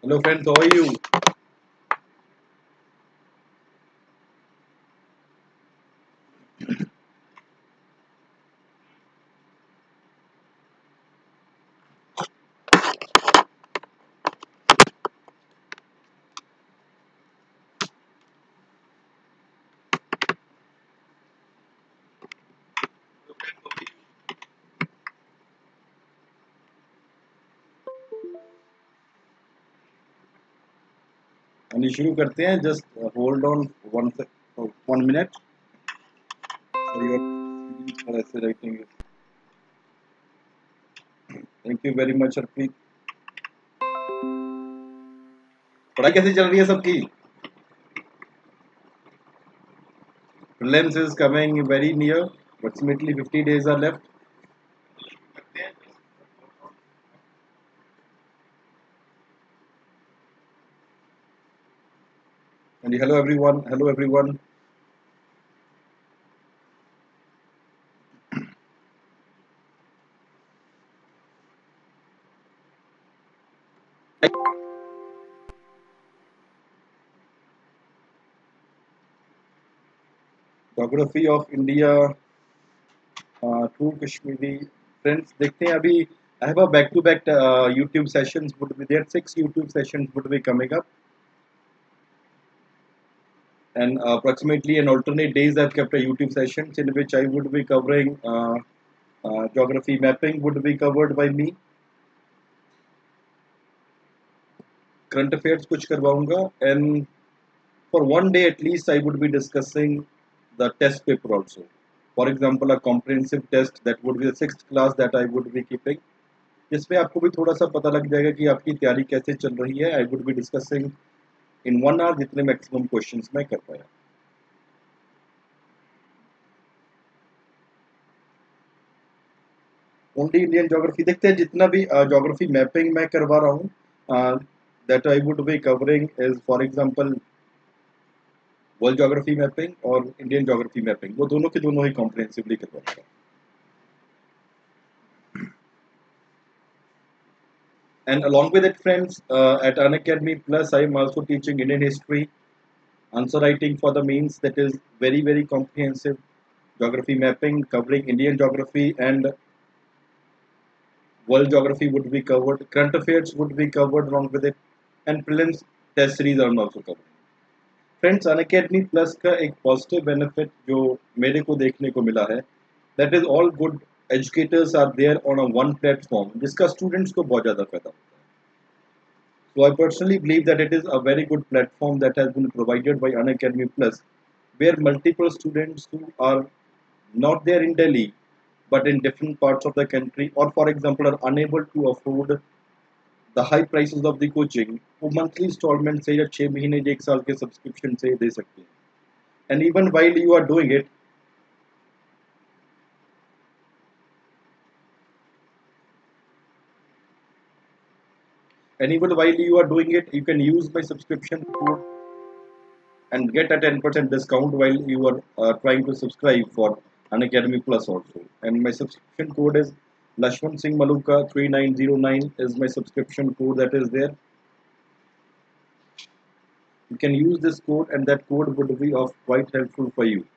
Hello friends, how are you? अनि शुरू करते हैं. Just hold on one minute. So your ऐसे writing. Thank you very much, Harpreet. पढ़ाई कैसी चल रही है सबकी? Prelims is coming very near. Approximately 50 days are left. And hello everyone. Hello everyone. Geography of India. True Kashmiri. Friends, देखते हैं अभी. I have a back-to-back YouTube sessions. Would be there 6 YouTube sessions would be coming up. And approximately in alternate days I've kept a YouTube sessions in which I would be covering geography mapping would be covered by me. Current affairs कुछ करवाऊंगा and for one day at least I would be discussing the test paper also. For example, a comprehensive test that would be the 6th class that I would be keeping. जिसमें आपको भी थोड़ा सा पता लग जाएगा कि आपकी तैयारी कैसे चल रही है. I would be discussing in 1 hour जितने maximum questions मैं कर पाया. ओनली इंडियन ज्योग्राफी देखते हैं. जितना भी ज्योग्राफी मैपिंग मैं करवा रहा हूँ that I would be covering is for example world geography mapping और इंडियन ज्योग्राफी मैपिंग, वो दोनों के दोनों ही कॉम्प्रिहेंसिवली करवाऊंगा. And along with it, friends, at Unacademy Plus, I am also teaching Indian history, answer writing for the means that is very, very comprehensive. Geography mapping, covering Indian geography and world geography would be covered. Current affairs would be covered along with it. And prelims test series are also covered. Friends, Unacademy plus का एक positive benefit जो मेरे को देखने को मिला है, that is all good educators are there on a one platform जिसका स्टूडेंट्स को बहुत ज़्यादा फायदा होता है. So I personally believe that it is a very good platform that has been provided by Unacademy Plus, where multiple students who are not there in Delhi but in different parts of the country, or for example are unable to afford the high prices of the coaching, वो monthly installment से या 6 महीने या 1 साल के subscription से दे सकते हैं. And even while you are doing it, you can use my subscription code and get a 10% discount while you are trying to subscribe for Unacademy Plus also. And my subscription code is Lachman Singh Maluka 3909 is my subscription code that is there. You can use this code and that code would be of quite helpful for you.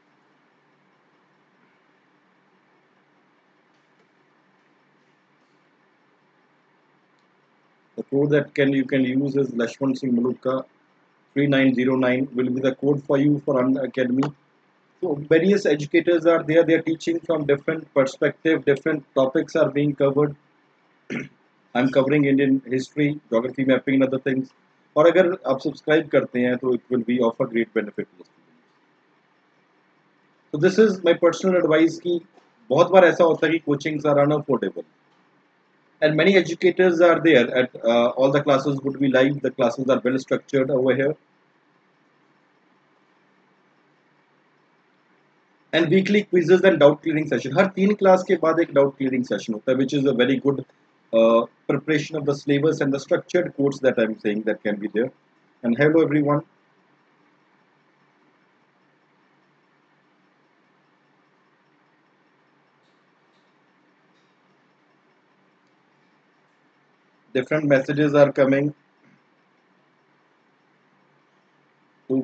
The code that you can use is Lachman Singh Maluka 3909 will be the code for you for Unacademy. So various educators are there. They are teaching from different perspective. Different topics are being covered. I'm covering Indian history, geography mapping and other things. और अगर आप subscribe करते हैं तो it will be of a great benefit to the students. So this is my personal advice कि बहुत बार ऐसा होता है कि coachings are unaffordable. And many educators are there at all the classes would be live. The classes are well structured over here. And weekly quizzes and doubt clearing session. हर 3 class के बाद एक doubt clearing session होता है, which is a very good preparation of the syllabus and the structured course that I'm saying that can be there. And hello everyone. Different messages are coming.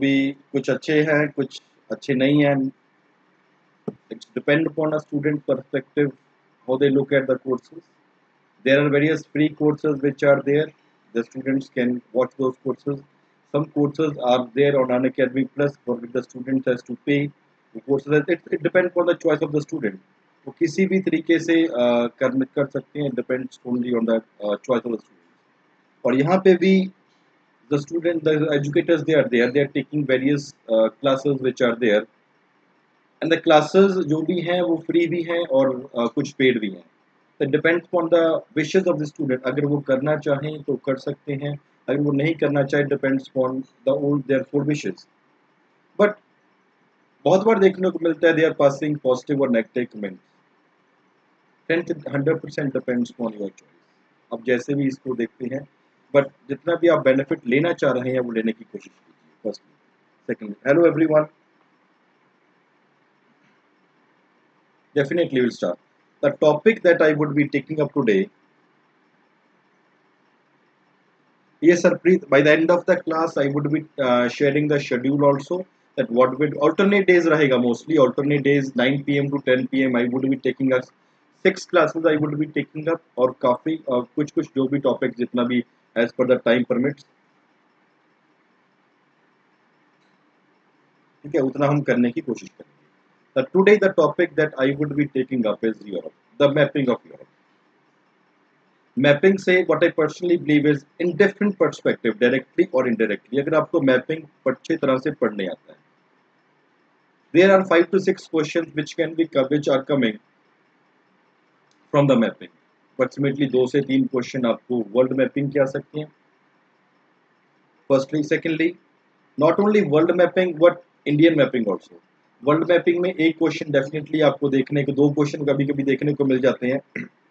भी कुछ अच्छे हैं, कुछ अच्छे नहीं हैं. It depends upon a student perspective how they look at the courses. There are various free courses which are there. The students can watch those courses. Some courses are there on Unacademy Plus for which the student has to pay. The courses it depends on the choice of the student. वो किसी भी तरीके से कर सकते हैं. Depends only on the choice of the student. और यहाँ पे भी the educators they are taking various classes which are there. And the classes जो भी हैं वो free भी हैं और कुछ paid भी हैं. It depends on the wishes of the student. अगर वो करना चाहें तो कर सकते हैं, अगर वो नहीं करना चाहे depends on their full wishes. But बहुत बार देखने को मिलता है they are passing positive और negative comments. 100% depends on your choice. अब जैसे भी इसको देखते हैं, but जितना भी आप benefit लेना चाह रहे हैं वो लेने की कोशिश कीजिए. Firstly, secondly, hello everyone. Definitely we'll start. The topic that I would be taking up today. Yes, sir. Please, by the end of the class, I would be sharing the schedule also. That what will alternate days rahega mostly. Alternate days 9 p.m. to 10 p.m. I would be taking us 6 classes. I would be taking up और काफी कुछ जो भी topics जितना भी as per the time permits. ठीक है, उतना हम करने की कोशिश करेंगे. Today the topic that I would be taking up is Europe, the mapping of Europe. Mapping से what I personally believe is in different perspective, directly or indirectly. अगर आपको mapping अच्छी तरह से पढ़ने आता है, there are 5 to 6 questions which are coming from the mapping. Approximately 2 से 3 question आपको world mapping के आ सकते हैं. Firstly, secondly, not only world mapping but Indian mapping also. World mapping में एक क्वेश्चन डेफिनेटली आपको देखने को, 2 क्वेश्चन कभी कभी देखने को मिल जाते हैं.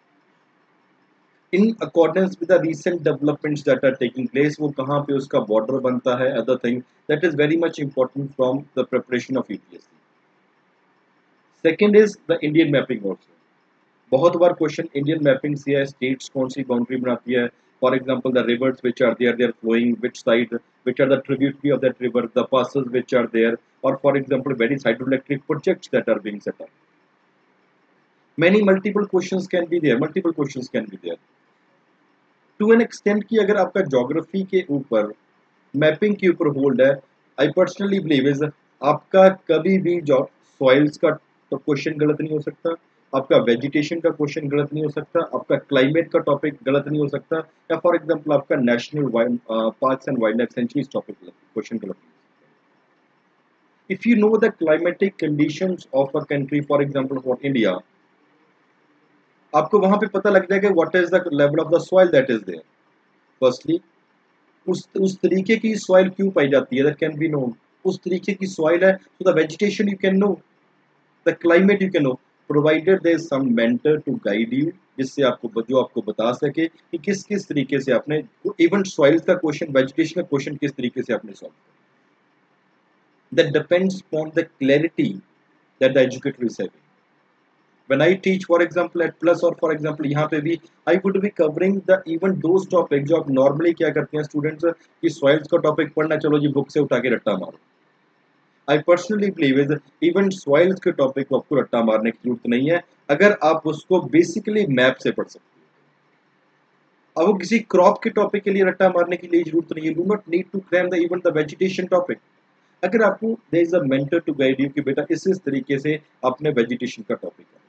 In accordance with the recent developments that are taking place, वो कहाँ पे उसका बॉर्डर बनता है, other thing that is very much important from the preparation of UPSC. Second is the Indian mapping also. बहुत बार क्वेश्चन इंडियन मैपिंग से है, स्टेट्स कौन सी बाउंड्री बनाती है. For example the rivers which are there, they are flowing which side, which are the tributary of that river, the passes which are there, or for example various hydroelectric projects that are being set up. Many multiple questions can be there. To an extent कि अगर आपका geography के ऊपर mapping के ऊपर hold है, I personally believe is आपका कभी भी soils का क्वेश्चन गलत नहीं हो सकता, आपका वेजिटेशन का क्वेश्चन गलत नहीं हो सकता, आपका क्लाइमेट का टॉपिक गलत नहीं हो सकता, या फॉर एग्जांपल आपका national parks and wildlife sanctuaries topic question गलत नहीं हो सकता. If you know the climatic conditions of a country, for example for India, आपको वहां पे पता लग जाएगा what is the level of the soil that is there. Firstly, उस तरीके की सॉइल क्यों पाई जाती है, दैट कैन बी नोन. उस तरीके की सॉइल है, so the vegetation you can know, the climate you can know, provided there is some mentor to guide you, जिससे आपको बता सके कि किस तरीके से आपने इवन सॉइल का क्वेश्चन, वेजिटेशन का क्वेश्चन किस तरीके से आपने सॉल्व किया. That depends on the clarity that the educator is having. When I teach, for example at Plus, or for example यहाँ पे भी I would be covering the even those topics जो आप normally क्या करते हैं स्टूडेंट्स कि सॉइल्स का टॉपिक पढ़ना, चलो जी बुक से उठा के रट्टा मारो. I personally believe is even soils के टॉपिक को आपको रट्टा मारने की जरूरत नहीं है, अगर आप उसको बेसिकली मैप से पढ़ सकते हो. अब वो किसी क्रॉप के टॉपिक के लिए रट्टा मारने की लिए जरूरत नहीं है. Do not need to cram the even the vegetation topic. अगर आपको there is a mentor to guide you कि बेटा इस तरीके से आपने वेजिटेशन का टॉपिक है.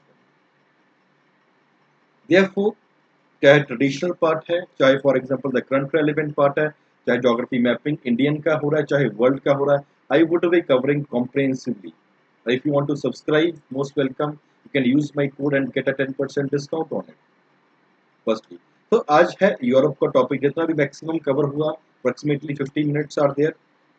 Therefore, चाहे ट्रेडिशनल पार्ट है, चाहे for example the current relevant part है, चाहे ज्योग्राफी मैपिंग इंडियन का हो रहा है, चाहे वर्ल्ड का हो रहा है, I would be covering comprehensively. If you want to subscribe, most welcome. You can use my code and get a 10% discount on it. Firstly, तो आज है यूरोप का टॉपिक. जितना भी मैक्सिमम कवर हुआ, approximately 15 minutes are there.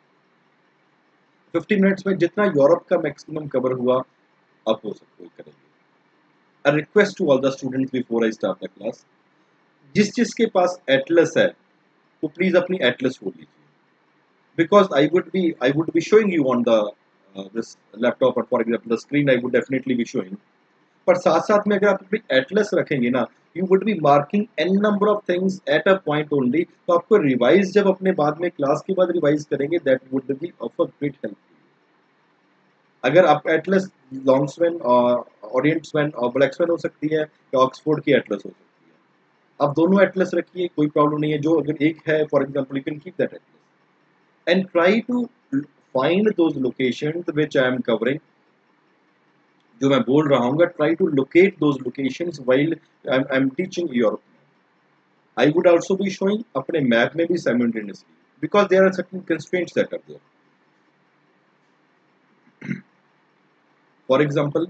15 minutes में जितना Europe का मैक्सिमम कवर हुआ, आप हो सकते करेंगे. A request to all the students before I start the class. जिसके पास एटलस है, वो प्लीज अपनी एटलस खोल लीजिए. Because I would be showing you on the this laptop, or for example the screen I would definitely be showing. पर साथ साथ में अगर आप अपनी एटलस रखेंगे ना, you would be marking an number of things at a point only. तो आपको रिवाइज जब अपने बाद में क्लास के बाद रिवाइज करेंगे, that would be of a great help. अगर आप atlas long swan, orient swan और ब्लैक स्वेन हो सकती है, या ऑक्सफोर्ड की एटलस हो सकती है, आप दोनों एटलस रखिए, कोई प्रॉब्लम नहीं है। जो अगर एक है for example, you can keep that atlas and try to find those locations which I am covering. जो मैं बोल रहा हूँ, try to locate those locations while I am teaching Europe. I would also be showing अपने map में भी simultaneously, because there are certain constraints that are there. For example,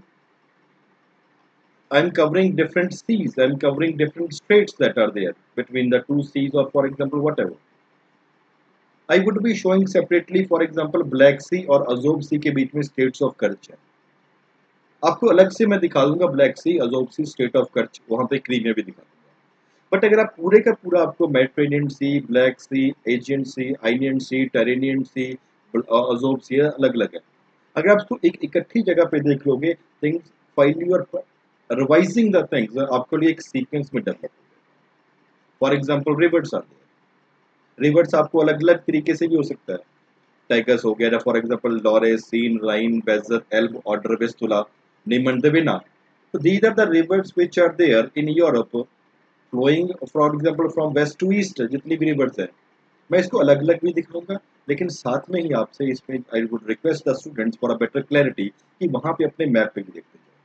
I am covering different seas, I am covering different straits that are there between the two seas, or for example whatever. I would be showing separately, for example Black Sea और Azov Sea के बीच में states of Kerch है। आपको अलग से मैं दिखा दूंगा Black Sea, Azov Sea, State of Kerch, वहाँ पे क्रीमिया भी दिखा दूंगा। बट अगर आप पूरे का पूरा आपको Mediterranean Sea, Black Sea, Aegean Sea, Ionian Sea, Tyrrhenian Sea, Azov Sea अलग अलग है। अगर आप इसको एक इकट्ठी जगह पे देख लोगे, things while you are revising the things, आपके लिए एक सीक्वेंस में डेवलप हो। फॉर एग्जांपल रिवर्स आते हैं, रिवर्स आपको अलग अलग तरीके से भी हो सकता है। टाइगर्स हो गया, for example Loire, Seine, Rhine, Weser, Elbe, Oder, Vistula, Neman, Dvina. So these are the rivers which are there in Europe, flowing for example from west to east, जितनी भी रिवर्स है। मैं इसको अलग अलग भी दिखाऊंगा, लेकिन साथ में ही आपसे इसमें I would request the students for a better clarity कि वहां पे अपने मैप पे भी देखते जाओ।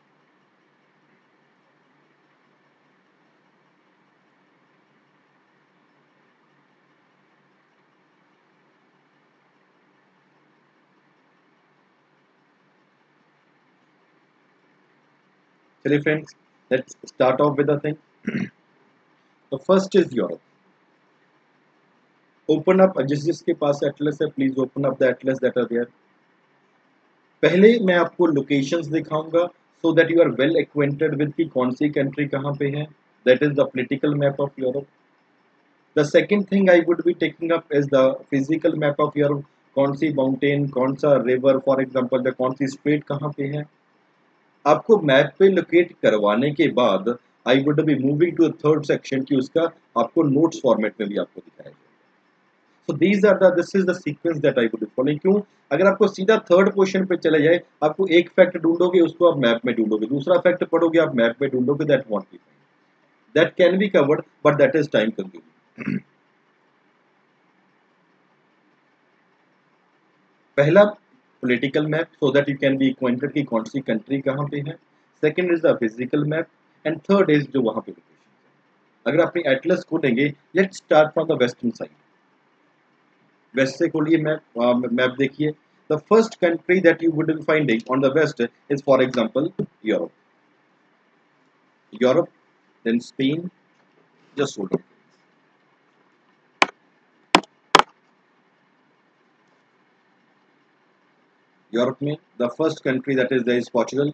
चलिए friends, let's start off with the thing. The first is Europe. Open up, जिसके पास एटलस है please open up the atlas that are there. पहले मैं आपको लोकेशंस दिखाऊंगा so that you are well acquainted with कि कौन सी कंट्री कहाँ पे है। That is the political map of Europe. The second thing I would be taking up is the physical map of your कौन सी माउंटेन, कौन सा रिवर, फॉर एग्जांपल द कौन सी स्ट्रेट कहाँ पे है। आपको मैप पे लोकेट करवाने के बाद I would be moving to third section की उसका आपको नोट्स फॉर्मेट में भी आपको दिखाया जाएगा। So these are the this is the sequence that I would be following. क्यों? अगर आपको सीधा थर्ड क्वेश्चन पे चले जाए, आपको एक फैक्ट ढूंढोगे, उसको आप मैप में ढूंढोगे, दूसरा फैक्ट पढ़ोगे, आप मैप में ढूंढोगे, that won't be, that can be covered but that is time consuming. पहला political map, so that you can be acquainted कि कौन सी कंट्री कहाँ पे है। Second is the physical map and third is जो वहाँ पे लोकेशन। अगर अपनी एटलस खोलेंगे, let's start from the western side. West से खोलिए मैप, मैप देखिए। The first country that you would be finding on the west is for example Europe. Europe, then Spain, just hold. Europe में the first country that is there is Portugal.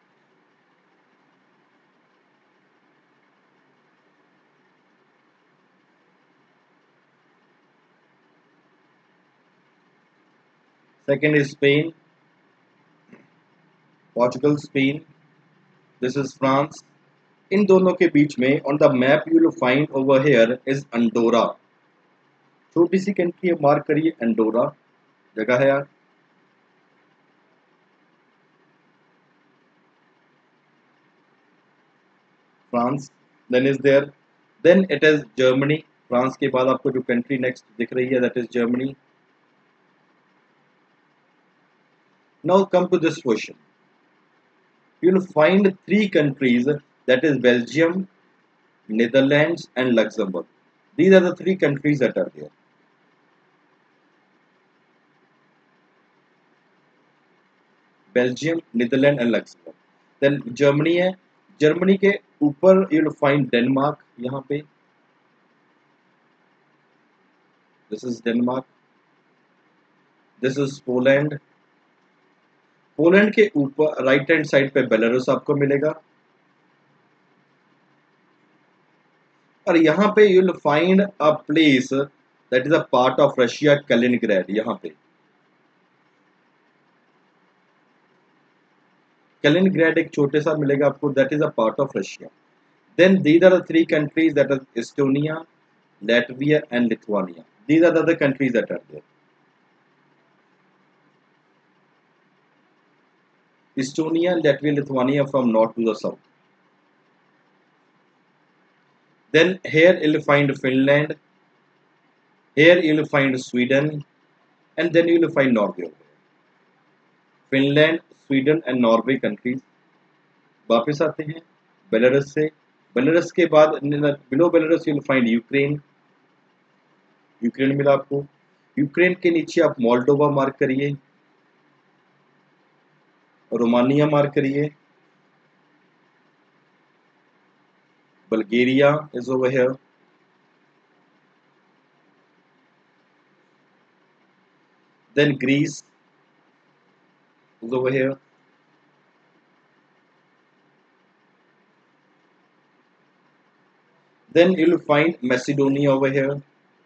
Second is Spain, Portugal, Spain. This is France. इन दोनों के बीच में on the map you will find over here is Andorra. छोटी सी कंट्री है, मार्क करिए अंडोरा, जगह है यार। France then is there, then it is Germany. France के बाद आपको जो कंट्री नेक्स्ट दिख रही है that is Germany. Now come to this question, you will find three countries, that is Belgium, Netherlands and Luxembourg. These are the three countries that are there. Belgium, Netherlands and Luxembourg. Then Germany है, Germany के ऊपर you will find Denmark, यहाँ पे this is Denmark, this is Poland. Poland के ऊपर right hand side पे Belarus आपको मिलेगा, और यहाँ पे you will find a place that is a part of Russia, Kaliningrad. यहाँ पे कैलिनग्रैड एक छोटे सा मिलेगा आपको, that is a part of Russia. Then these are the three countries, that are Estonia, Latvia, and Lithuania. These are the other countries that are there. Estonia, Latvia, Lithuania from north to the south. Then here you'll find Finland, here you'll find Sweden, and then you'll find Norway over here. Finland, Sweden and Norway countries. वापस आते हैं Belarus से. Belarus के बाद below Belarus you'll find Ukraine. Ukraine मिला आपको. Ukraine के नीचे आप मोल्डोवा मार्क करिए, रोमानिया मार्क करिए, Bulgaria is over here. Then Greece is over here. Then you'll find Macedonia over here.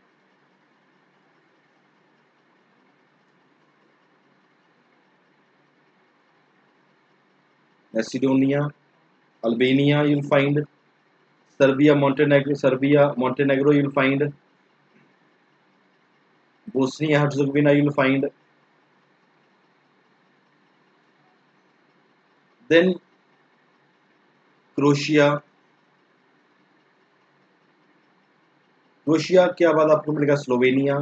Macedonia, Albania you'll find. Serbia, Montenegro you'll find. Bosnia Herzegovina you'll find. Then Croatia. Croatia के बाद आपको मिलेगा Slovenia,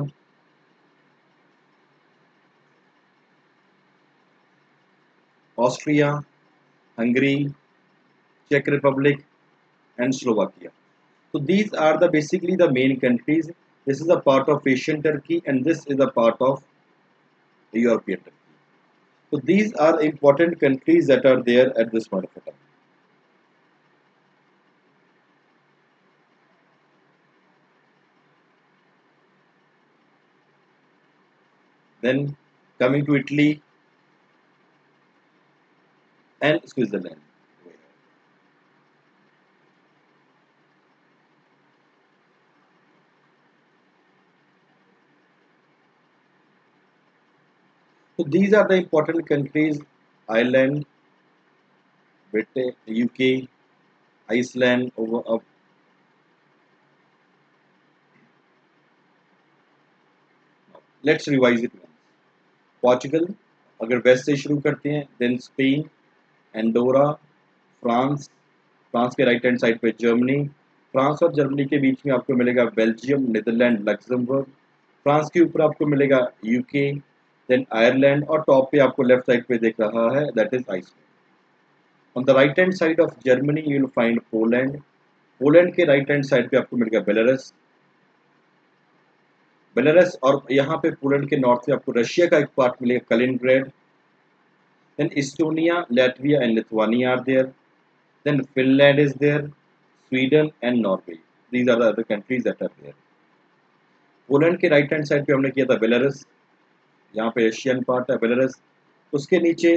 Austria, Hungary, Czech Republic, and Slovakia. So these are the basically the main countries. This is a part of Asian Turkey, and this is a part of European Turkey. So these are important countries that are there at this point of time. Then coming to Italy and Switzerland. So these are the important countries: Ireland, Britain, UK, Iceland, let's revise it once. Portugal, अगर west से शुरू करते हैं, then Spain, Andorra, France, France के right hand side पे Germany, France और Germany के बीच में आपको मिलेगा बेल्जियम, नीदरलैंड, लक्समबर्ग, फ्रांस के ऊपर आपको मिलेगा यूके, देन आयरलैंड, और टॉप पे आपको लेफ्ट साइड पे दिख रहा है that is Iceland. On the right hand side of Germany you will find Poland. Poland के राइट हैंड साइड पे आपको मिलेगा बेलारस. बेलारस और यहाँ पे पोलैंड के नॉर्थ में आपको रशिया का एक पार्ट मिलेगा, Kaliningrad. Then Estonia, Latvia and Lithuania are there. Then Finland is there, Sweden and Norway. These are the other countries that are there. Poland के राइट हैंड साइड पे हमने किया था बेलारस, यहाँ पे एशियन पार्ट है Belarus. उसके नीचे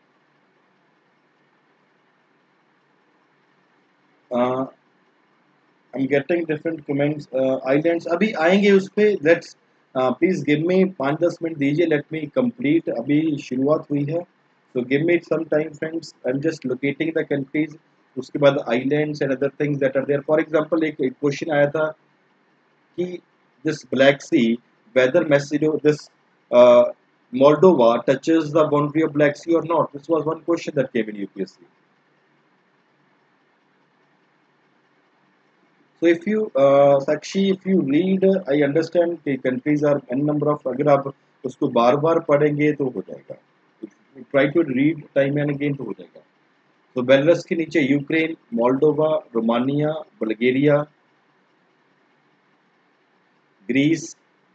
I am getting different comments. Islands अभी आएंगे उस पे. Let's please give me 5-10 minute दीजिए, लेट मी कंप्लीट. अभी शुरुआत हुई है, so give me some time friends. I'm just locating the countries. उसके बाद islands and other things that are there. For example, एक क्वेश्चन आया था कि this Black Sea, whether this uh, Moldova touches the boundary of Black Sea or not. This was one question that came in UPSC. So if you Sakshi, if you read, I understand the countries are n number of. अगर आप उसको बार-बार पढ़ेंगे तो हो जाएगा. Try to read time and again तो हो जाएगा. तो बेलारस के नीचे Ukraine, Moldova, Romania, Bulgaria, Greece,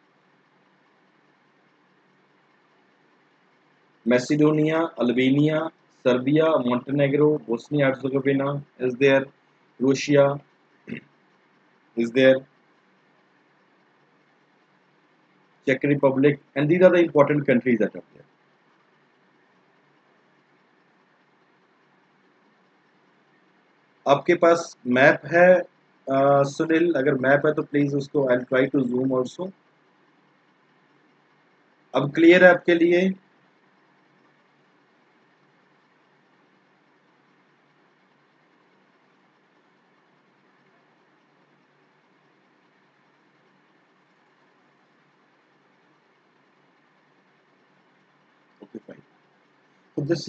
Macedonia, Albania, Serbia, Montenegro, Bosnia Herzegovina is there, Croatia is there, Czech Republic, and these are the important countries that are there. आपके पास map है सुनील? अगर map है तो प्लीज उसको I try to zoom also. अब clear है आपके लिए? So this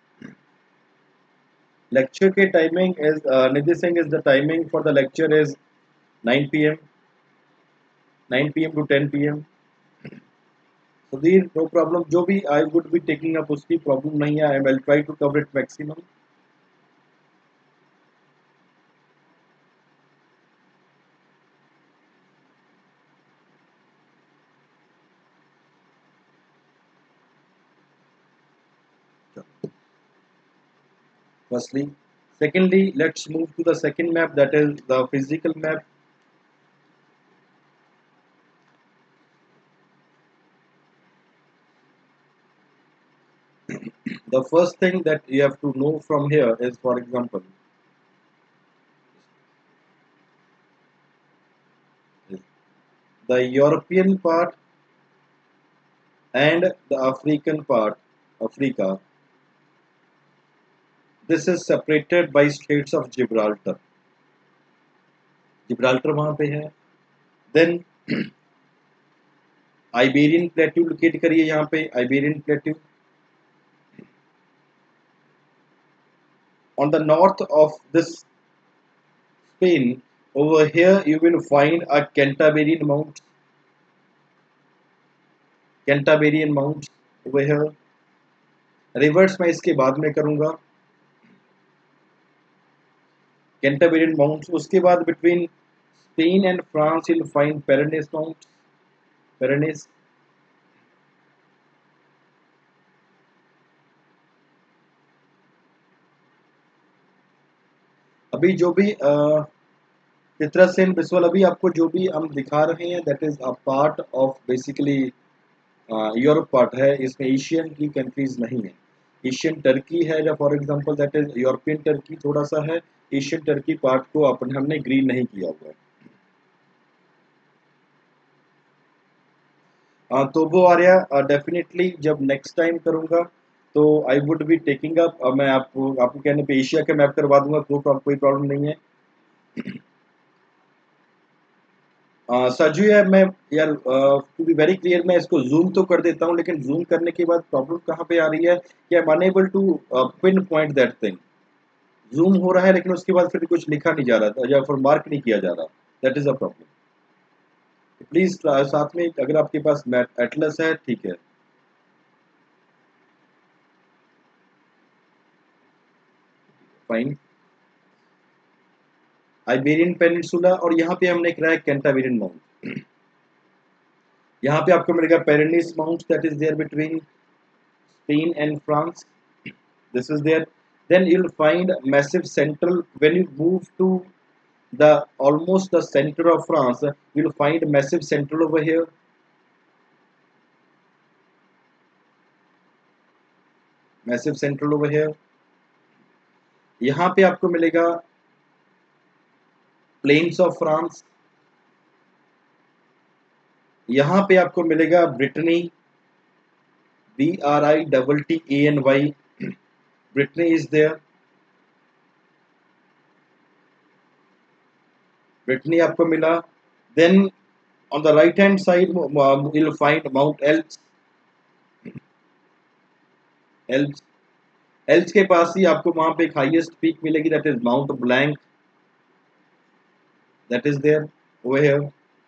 lecture के timing is Nidhi Singh is the timing for the lecture is 9 p.m. 9 p.m. to 10 p.m. So there no problem. जो भी I would be taking up उसकी problem नहीं है. I will try to cover it maximum. Firstly, secondly, let's move to the second map, that is the physical map. The first thing that you have to know from here is, for example, the European part and the African part, Africa. This is separated by Straits of Gibraltar. Gibraltar वहाँ पे है. Then Iberian Plateau locate करिए यहाँ पे. Iberian Plateau. On the north of this Spain, over here you will find a Cantabrian Mounts. Cantabrian Mounts over here. Rivers मैं इसके बाद में करूंगा. Cantabrian Mounts. उसके बाद between Spain and France you'll find Pyrenees Mounts. Pyrenees. अभी जो भी चित्रसेन बिस्वल अभी आपको जो भी हम दिखा रहे हैं that is a part of basically Europe part है. इसमें एशियन की कंट्रीज नहीं है. एशियन टर्की है या for example that is European Turkey थोड़ा सा है. एशियन टर्की पार्ट को अपन हमने ग्रीन नहीं किया हुआ है. तो वो आ रहा डेफिनेटली जब नेक्स्ट टाइम करूंगा तो I would be taking up. मैं आपको कहने पे एशिया का मैप करवा दूंगा. कोई प्रॉब्लम नहीं है. सजू यार मैं यार टू बी वेरी क्लियर मैं इसको जूम तो कर देता हूँ लेकिन जूम करने के बाद प्रॉब्लम कहाँ पे आ रही है कि I am unable to pinpoint that thing. Zoom हो रहा है लेकिन उसके बाद फिर कुछ लिखा नहीं जा रहा था या फिर मार्क नहीं किया जा रहा. That is a problem. Please साथ में अगर आपके पास एटलस है ठीक है. फाइन. आइबेरियन पेनिनसुला और यहाँ पे हमने कराया कैंटाबेरियन माउंट. यहाँ पे आपको मिलेगा Pyrenees Mount that is there between Spain and France. This is there. Then you'll find massive central. When you move to the almost the center of France, you'll find massive central over here. Massive central over here. यहाँ पे आपको मिलेगा planes of France. यहाँ पे आपको मिलेगा Brittany. BRITTANY. Brittany is there. Brittany आपको मिला. Then on the right hand side you'll find Mount Alps. Alps के पास ही आपको वहां पे एक हाईएस्ट पीक मिलेगी that is Mount Blanc. That is there over here.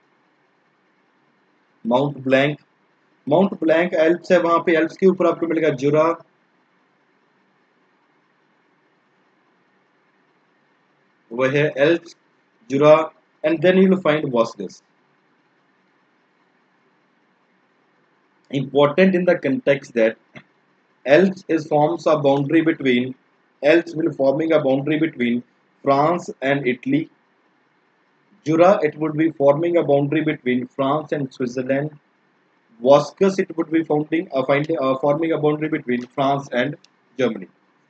Mount Blanc Alps है. वहां पे एल्प्स के ऊपर आपको मिलेगा Jura. over here Alps, Jura, and then you will find Vosges. Important in the context that Alps forms a boundary between France and Italy. Jura it would be forming a boundary between France and Switzerland. Vosges it would be forming a boundary between France and Germany.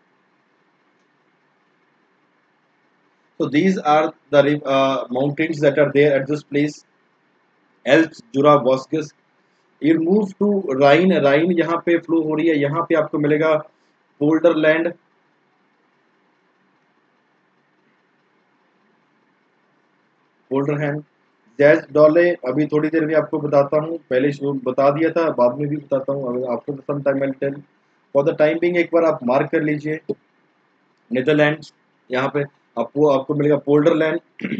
So these are the mountains that are there at this place. Alps, Jura, Vosges. You move to Rhine. Rhine यहाँ पे flow हो रही है. यहाँ पे आपको मिलेगा पोल्डरलैंड. पोल्डरहैंड. Jazz डॉले अभी थोड़ी देर में आपको बताता हूँ. पहले बता दिया था बाद में भी बताता हूँ. अगर आपको some time I tell. For the time being एक बार आप मार्क कर लीजिए नीदरलैंड्स, यहाँ पे आपको मिलेगा Polderland.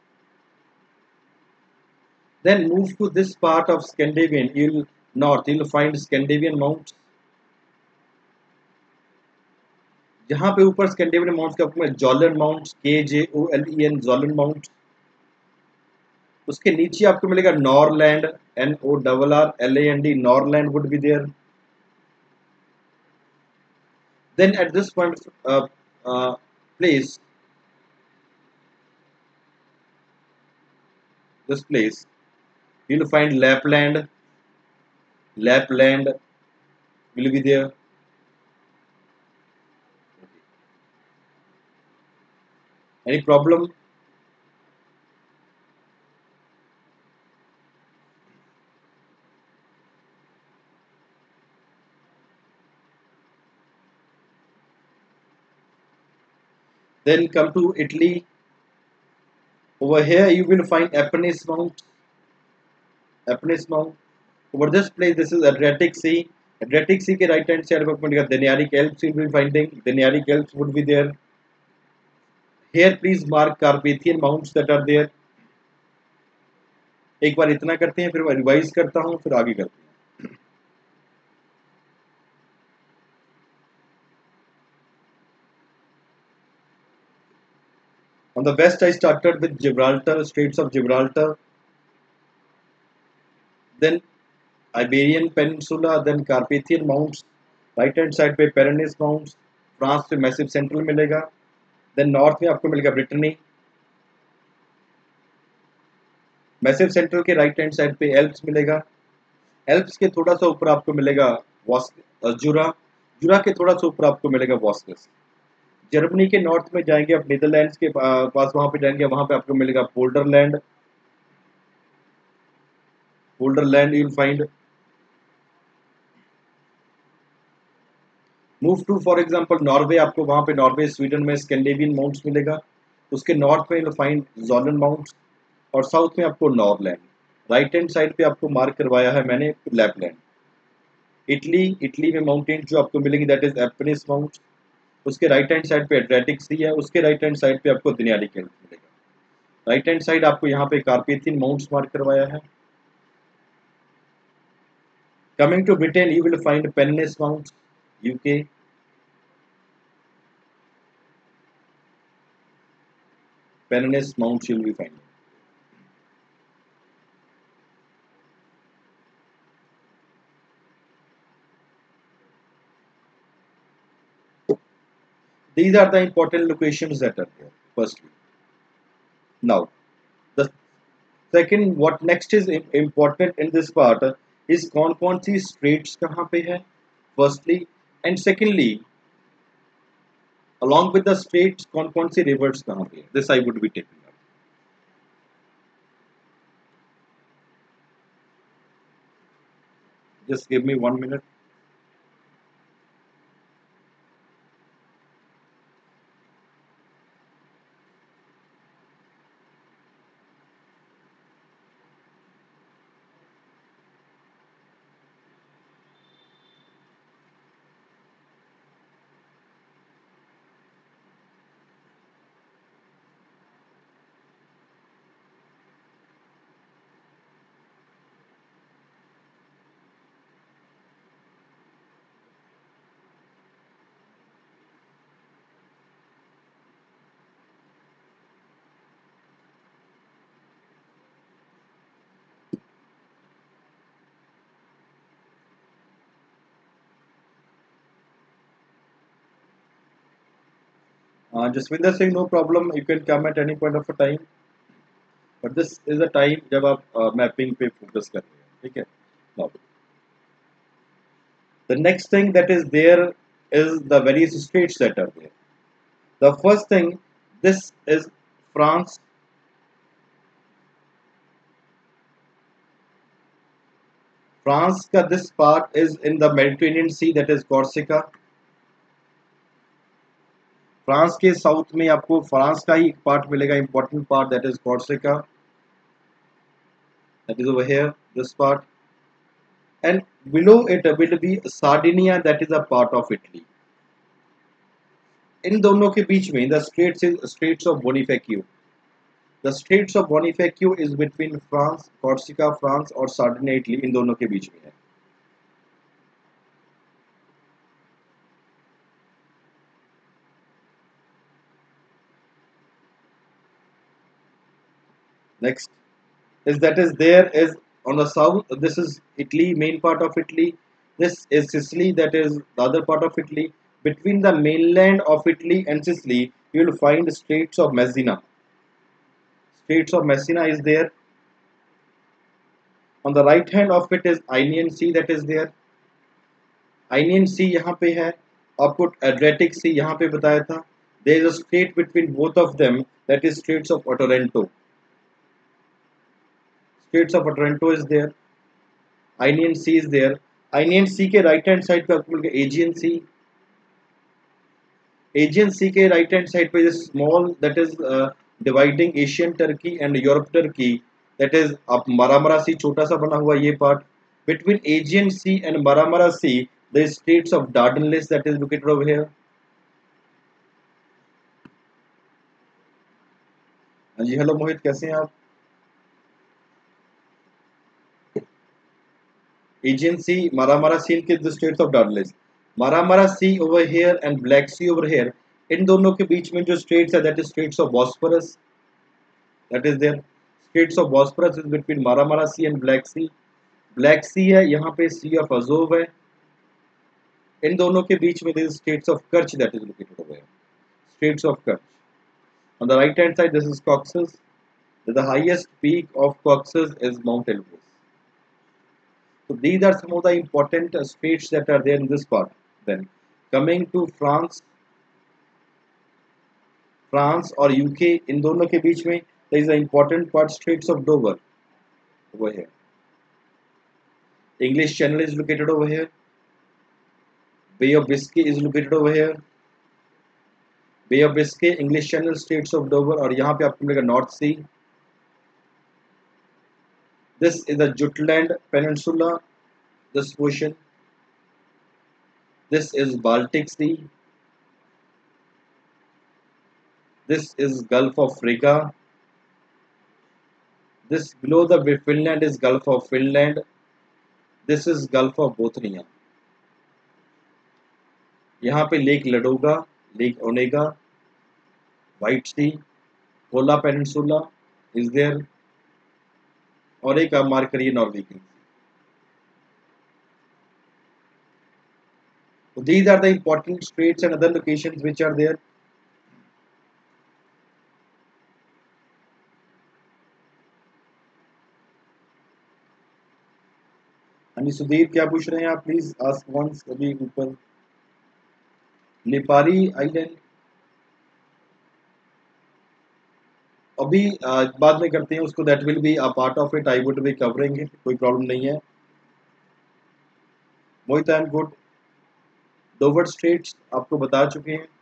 Then move to this part of Scandinavian, you'll find Scandinavian mounts। जहाँ पे ऊपर स्कैंडिनेवियन माउंट्स का आपको Kjolen Mounts, KJOLEN Kjolen Mounts. उसके नीचे आपको मिलेगा Norrland, NORRLAND, Norrland would be there. Then at this point place, this place you'll find Lapland will be there। Any problem? Then come to Italy. Over here you will find Apennines Mount. Apennines Mount. Over this place, this is Adriatic Sea। Adriatic Sea के right hand side पर मिलेगा Danaric Alps, you will be finding Danaric Alps would be there। Here please mark Carpathian mounts that are there। एक बार इतना करते हैं, फिर मैं revise करता हूँ, फिर आगे करते हैं। On the west, I started with Gibraltar, Straits of Gibraltar, then Iberian Peninsula, then Carpathian Mounts, right hand side पे पेरेनिस माउंट्स, फ्रांस पे मैसिव सेंट्रल मिलेगा। देन नॉर्थ में आपको मिलेगा ब्रिटनी, मैसिव सेंट्रल के राइट हैंड साइड पे Alps मिलेगा। Alps के थोड़ा सा ऊपर आपको मिलेगा जुरा, जुरा के थोड़ा सा ऊपर आपको मिलेगा वॉस्कस। जर्मनी के नॉर्थ में जाएंगे आप नीदरलैंड्स के पास, वहां पे जाएंगे, वहां पे आपको मिलेगा Polderland, Polderland you will find. Move to for example Norway, आपको वहां पे नॉर्वे स्वीडन में स्कैंडिनेवियन माउंट्स मिलेगा। उसके नॉर्थ में you will find Kjolen Mounts, और साउथ में आपको नॉरलैंड। राइट हैंड साइड पे आपको मार्क करवाया है मैंने लैपलैंड। इटली, इटली में माउंटेन जो आपको मिलेंगी दैट इज एपेनिस माउंट्स। उसके राइट हैंड साइड पे एड्रियाटिक सी है, उसके राइट हैंड साइड पे आपको दिनियारिक एल्प्स मिलेगा। राइट हैंड साइड आपको यहाँ पे कार्पेथियन माउंट्स मार्क करवाया है। Coming to Britain you will find Pennines mounts, UK, Pennines mounts you will find. These are the important locations that are there, firstly. Now, the second, what next is important in this part is कौन सी straits कहाँ पे है, firstly, and secondly, along with the straits, कौन सी rivers कहाँ पे है. This I would be taking up. Just give me 1 minute. Jaswinder Singh, no problem. You can come at any point of a time. But this is the time जब आप mapping पे focus कर रहे हैं, ठीक है? Now, the next thing that is there is the various states that are there. The first thing, this is France. France का this part is in the Mediterranean Sea, that is Corsica. France के south में आपको France का ही एक part मिलेगा, important part, that is Corsica, that is over here, this part. and below it will be Sardinia, that is a part of Italy. इन दोनों के बीच में the Straits of Bonifacio. The Straits of Bonifacio is between France, Corsica, France और Sardinia, Italy. इन दोनों के बीच में है. Next is there is on the south. This is Italy, main part of Italy. This is Sicily, that is the other part of Italy. Between the mainland of Italy and Sicily, you will find Straits of Messina. Straits of Messina is there. On the right hand of it is Ionian Sea, that is there. Ionian Sea यहाँ पे है. आपको Adriatic Sea यहाँ पे बताया था. There is a strait between both of them, that is Straits of Otranto. Straits of Otranto is there. Ionian Sea is there. Ionian Sea के right hand side पे आपको मिलेगा Aegean Sea. Aegean Sea के right hand side पे is small, that is dividing Asian Turkey and Europe Turkey. That is अब Maramara Sea छोटा सा बना हुआ ये part. Between Aegean Sea and Maramara Sea, the Straits of Dardanelles, that is located over here. हाँ जी, hello मोहित, कैसे हैं आप? Aegean Sea, Maramara Sea के the Straits of Dardanelles. Maramara Sea over here and Black Sea over here. इन दोनों के बीच में जो straits है, that is Straits of Bosphorus. That is there. Straits of Bosphorus is between Maramara Sea and Black Sea. Black Sea है, यहाँ पे Sea of Azov है. इन दोनों के बीच में there is Straits of Kerch, that is located over here. Straits of Kerch. On the right hand side, this is Caucasus. The highest peak of Caucasus is Mount Elbrus. So these are some of the important straits that are there in this part. Then coming to France और UK, इन दोनों के बीच में there is an important part, Straits of Dover over here. English Channel is located over here. Bay of Biscay is located over here. Bay of Biscay, English Channel, Straits of Dover, और यहाँ पे आपको मिलेगा North Sea. This is the Jutland Peninsula, this ocean. This is Baltic Sea. This is Gulf of Riga. This below the Finland is Gulf of Finland. This is Gulf of Bothnia. यहाँ पे Lake Ladoga, Lake Onega, White Sea, Kola Peninsula is there. और एक आप mark करिए Norwegian. So these are the important straits and other locations which are there. हाँ जी सुधीर, क्या पूछ रहे हैं आप? Please ask once. अभी ऊपर लिपारी आइलैंड अभी बाद में करते हैं उसको. That will be a part of it. I would be covering it, कोई प्रॉब्लम नहीं है. Mohit, I am good. Dover straits आपको बता चुके हैं.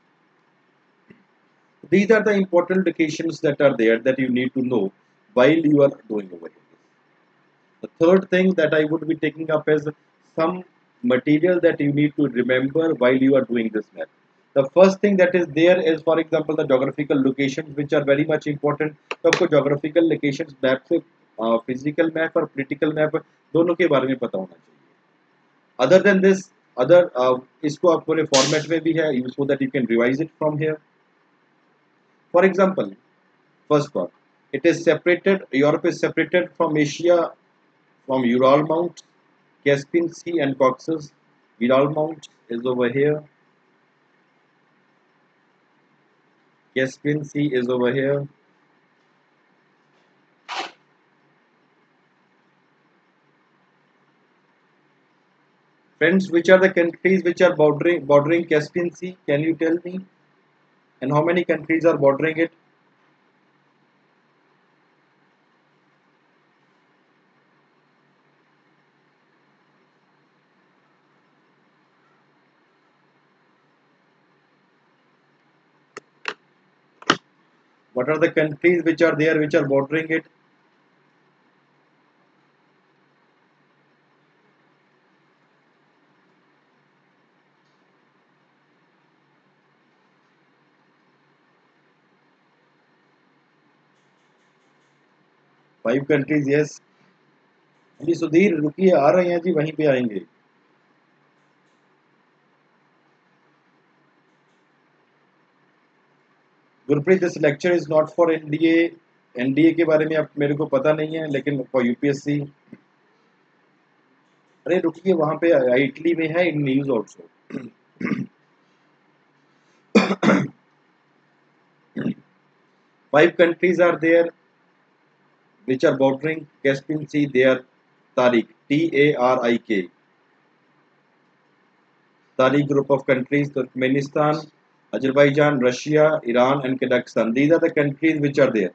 These are the important locations that are there that you need to know while you are doing over here. The third thing that I would be taking up is some material that you need to remember while you are doing this map. The first thing that is there is, for example, the geographical locations, which are very much important. तो आपको geographical locations map से physical map और political map दोनों के बारे में पता होना चाहिए. Other than this, other इसको आप पूरे format में भी है, so that you can revise it from here. For example, first part, it is separated. Europe is separated from Asia from Ural Mountains, Caspian Sea and Caucasus. Ural Mountains is over here. Caspian Sea is over here. Friends, which are the countries which are bordering Caspian Sea? Can you tell me? And how many countries are bordering it? What are the countries which are there which are bordering it? 5 countries, yes जी। सुधीर रुकिए, आ रहे हैं जी, वहीं पे आएंगे। Gurpreet, this lecture is not for NDA. NDA के बारे में अब मेरे को पता नहीं है, लेकिन फॉर यूपीएससी। अरे रुकिए, वहां पे इटली में है in news also. 5 countries are there which are bordering Caspian Sea. They are Tariq, Tarik. Tariq group of countries: Turkmenistan, Azerbaijan, Russia, Iran, and Kazakhstan. These are the countries which are there.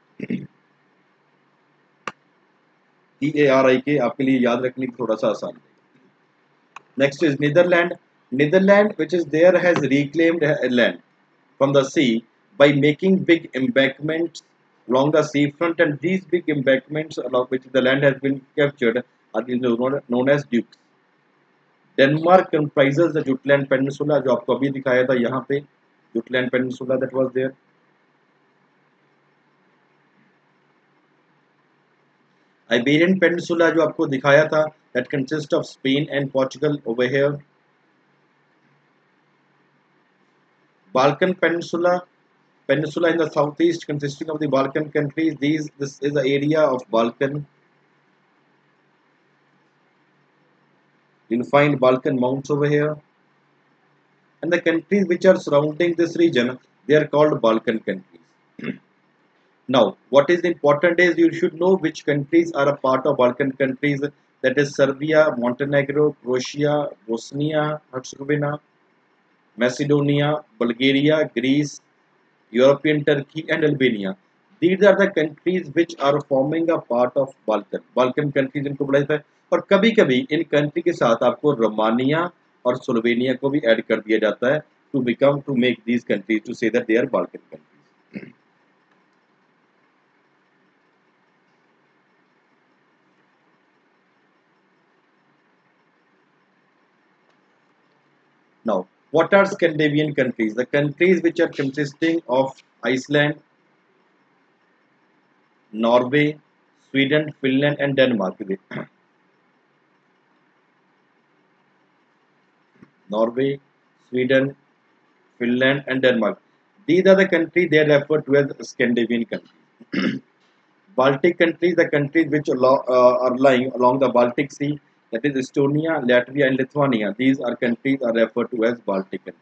Tarik आपके लिए याद रखने की थोड़ा सा आसान है। Next is Netherlands. Netherlands, which is there, has reclaimed land from the sea by making big embankments along the seafront, and these big embankments along which the land has been captured are known as dukes. Denmark comprises the Jutland Peninsula, जो आपको अभी दिखाया था यहाँ पे, Jutland Peninsula that was there. Iberian Peninsula जो आपको दिखाया था, that consists of Spain and Portugal over here. Balkan Peninsula in the southeast consisting of the Balkan countries. This is the area of Balkan. You'll find Balkan mounts over here. And the countries which are surrounding this region, they are called Balkan countries. Now, what is important is you should know which countries are a part of Balkan countries. That is Serbia, Montenegro, Croatia, Bosnia, Herzegovina, Macedonia, Bulgaria, Greece, European Turkey, and Albania. These are the countries which are forming a part of Balkan. Balkan countries इनको बोला जाता है, और कभी कभी in country के साथ आपको रोमानिया और स्लोवेनिया को भी ऐड कर दिया जाता है to make these countries to say that they are Balkan countries. Now, what are Scandinavian countries? The countries which are consisting of Iceland, Norway, Sweden, Finland, and Denmark. Norway, Sweden, Finland, and Denmark. These are the countries they are referred to as Scandinavian countries. Baltic countries, the countries which are lying along the Baltic Sea, that is Estonia, Latvia, and Lithuania. These are countries are referred to as Baltic countries.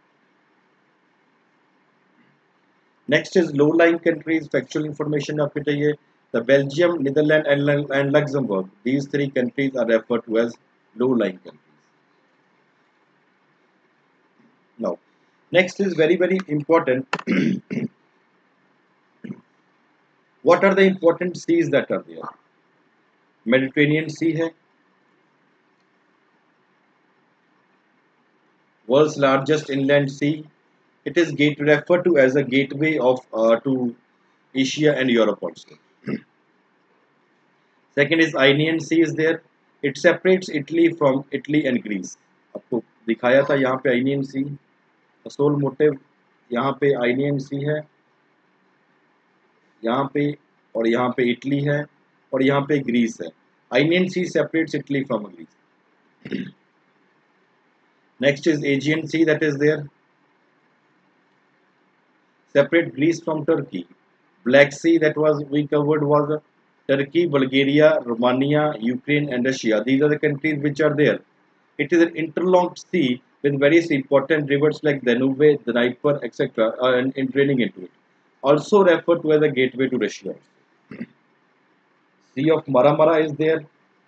Next is low-lying countries. Factual information आपको चाहिए. The Belgium, Netherlands, and Luxembourg. These 3 countries are referred to as low-lying countries. Now, next is very important. What are the important seas that are there? Mediterranean Sea है, world's largest inland sea. It is referred to as a gateway of to Asia and Europe also. Second is Ionian Sea is there. It separates Italy from Italy and Greece. आपको दिखाया था यहाँ पे Ionian Sea, असोल motive, यहाँ पे Ionian Sea है, यहाँ पे और यहाँ पे इटली है और यहाँ पे ग्रीस है. Ionian Sea separates Italy from Greece. Next is Aegean Sea that is there. Separate Greece from Turkey. Black Sea that was we covered was Turkey, Bulgaria, Romania, Ukraine, and Russia. These are the countries which are there. It is an interlocked sea with various important rivers like Danube, Dnieper, etc. And draining into it. Also referred to as a gateway to Russia. Sea of Marmara is there.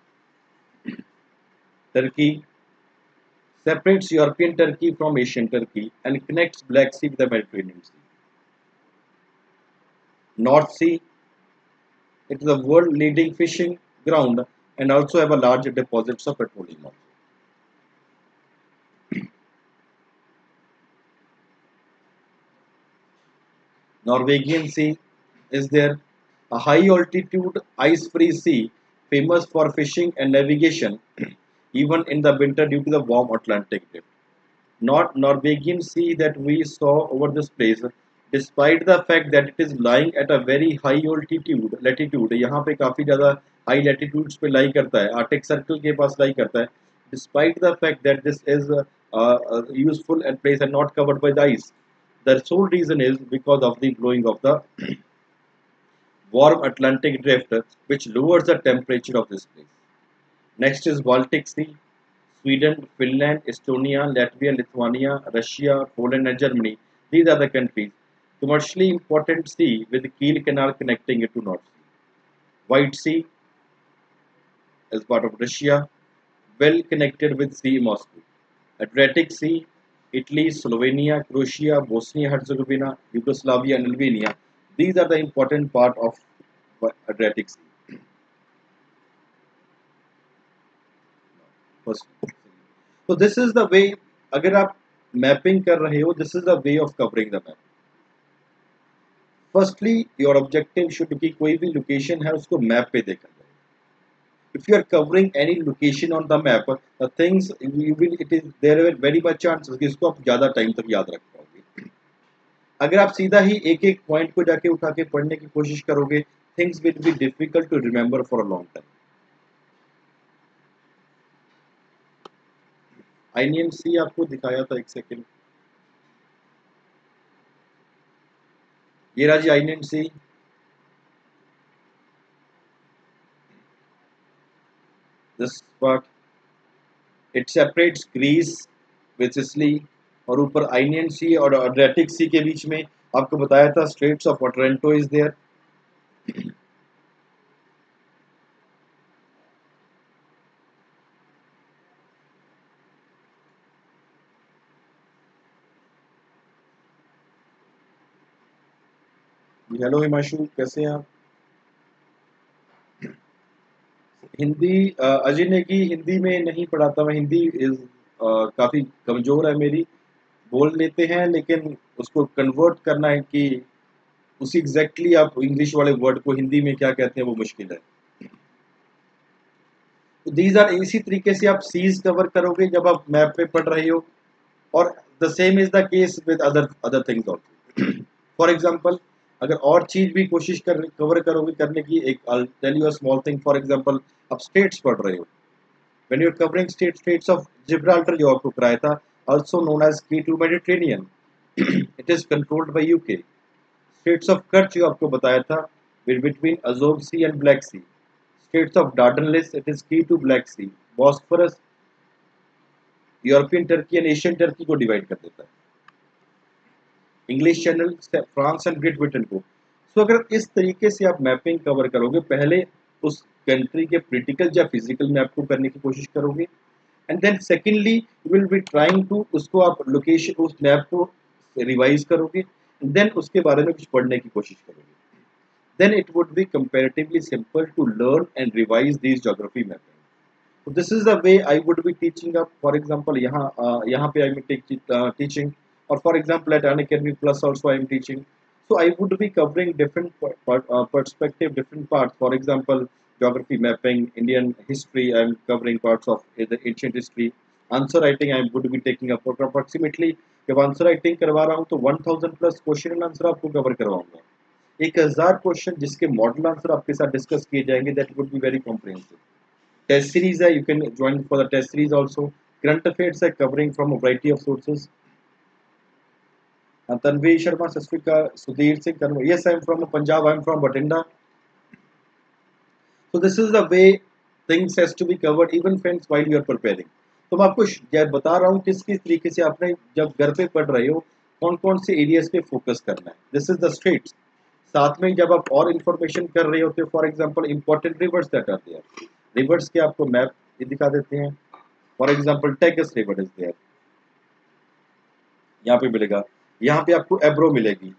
Turkey separates European Turkey from Asian Turkey and connects Black Sea with the Mediterranean Sea. North Sea, it is a world leading fishing ground and also have a large deposits of petroleum. Norwegian Sea is there, a high altitude ice free sea famous for fishing and navigation even in the winter due to the warm Atlantic drift. Not Norwegian Sea that we saw over this place, despite the fact that it is lying at a very high latitude, यहाँ पे काफी ज्यादा high latitudes पे लाई करता है, Arctic circle के पास लाई करता है. Despite the fact that this is useful and place and not covered by the ice, the sole reason is because of the blowing of the warm Atlantic drift, which lowers the temperature of this place. Next is Baltic Sea. Sweden, Finland, Estonia, Latvia, Lithuania, Russia, Poland, and Germany. These are the countries. Commercially important sea with the Kiel Canal connecting it to North Sea. White Sea as part of Russia, well connected with Sea Moscow. Adriatic Sea, Italy, Slovenia, Croatia, Bosnia-Herzegovina, Yugoslavia, and Albania. These are the important part of Adriatic Sea. First. So this is the way. अगर आप mapping कर रहे हो, this is the way of covering the map. Firstly, your objective should be कोई भी location है उसको map पे देखा जाए. If you are covering any location on the map, the things you will, it is there are very much chances कि इसको आप ज़्यादा टाइम तक याद रख पाओगे. अगर आप सीधा ही एक एक पॉइंट को जाके उठा के पढ़ने की कोशिश करोगे, things will be difficult to remember for a long time. INC आपको दिखाया था, एक सेकेंड, ये रहा जी INC. This part, it separates Greece with Sicily, और ऊपर आइनियन सी और अड्रियाटिक सी के बीच में आपको बताया था straits of Otranto is there. Hello Himanshu, कैसे हैं आप? हिंदी अजय ने की हिंदी में नहीं पढ़ाता, मैं हिंदी इज काफ़ी कमज़ोर है मेरी, बोल लेते हैं लेकिन उसको कन्वर्ट करना है कि उसी एग्जैक्टली आप इंग्लिश वाले वर्ड को हिंदी में क्या कहते हैं वो मुश्किल है. तो दीज आर, इसी तरीके से आप सीज कवर करोगे जब आप मैप पे पढ़ रहे हो, और the same is the case with other other things also. For example, अगर और चीज भी कोशिश कर कवर करोगे करने की, एक I tell you a small thing. For example, आप स्टेट्स पढ़ रहे हो, when you are covering states of Gibraltar जो आपको कराया था, also known as key to Mediterranean, it is controlled by UK. States of Kerch जो आपको बताया था, between Azov sea and black sea. States of Dardanelles, it is key to black sea. Bosphorus European Turkey and Asian Turkey को divide कर देता है. English channel France and great Britain को. So अगर इस तरीके से आप मैपिंग कवर करोगे, पहले उस कंट्री के पॉलिटिकल या फिजिकल मैप को करने की कोशिश करोगे, and then secondly you will be trying to, उसको आप लोकेशन उस मैप को रिवाइज करोगे, देन उसके बारे में कुछ पढ़ने की कोशिश करोगे. then it would be comparatively simple to learn and revise these geography mapping. So this is the way I would be teaching up. For example, यहाँ पे I am teaching, or for example at Unacademy Plus also I am teaching. So I would be covering different perspective, different parts. For example, geography mapping, Indian history. I am covering parts of the ancient history. Answer writing I would be taking up approximately. जब answer writing करवा रहा हूँ तो 1000 plus question and answer आपको cover करवाऊंगा. 1000 question जिसके model answer आपके साथ डिस्कस किए जाएंगे. That would be very comprehensive. Test series है, you can join for the test series also. Current affairs है, covering from a variety of sources. Tanveer Sharma, Sasvika, Sudhir Singh, yes I am from Punjab, I am from Batinda. So this is the way things has to be covered even friends while you are preparing. तो मैं आपको बता रहा हूँ किस किस तरीके से आपने जब घर पे पढ़ रहे हो कौन कौन से एरियाज पे फोकस करना है. This is the states. साथ में जब आप और इन्फॉर्मेशन कर रहे होते हो, for example important rivers that are there, rivers के आपको मैप दिखा देते हैं. For example Tagus river is there, यहाँ पे मिलेगा. यहाँ पे आपको एब्रो मिलेगी,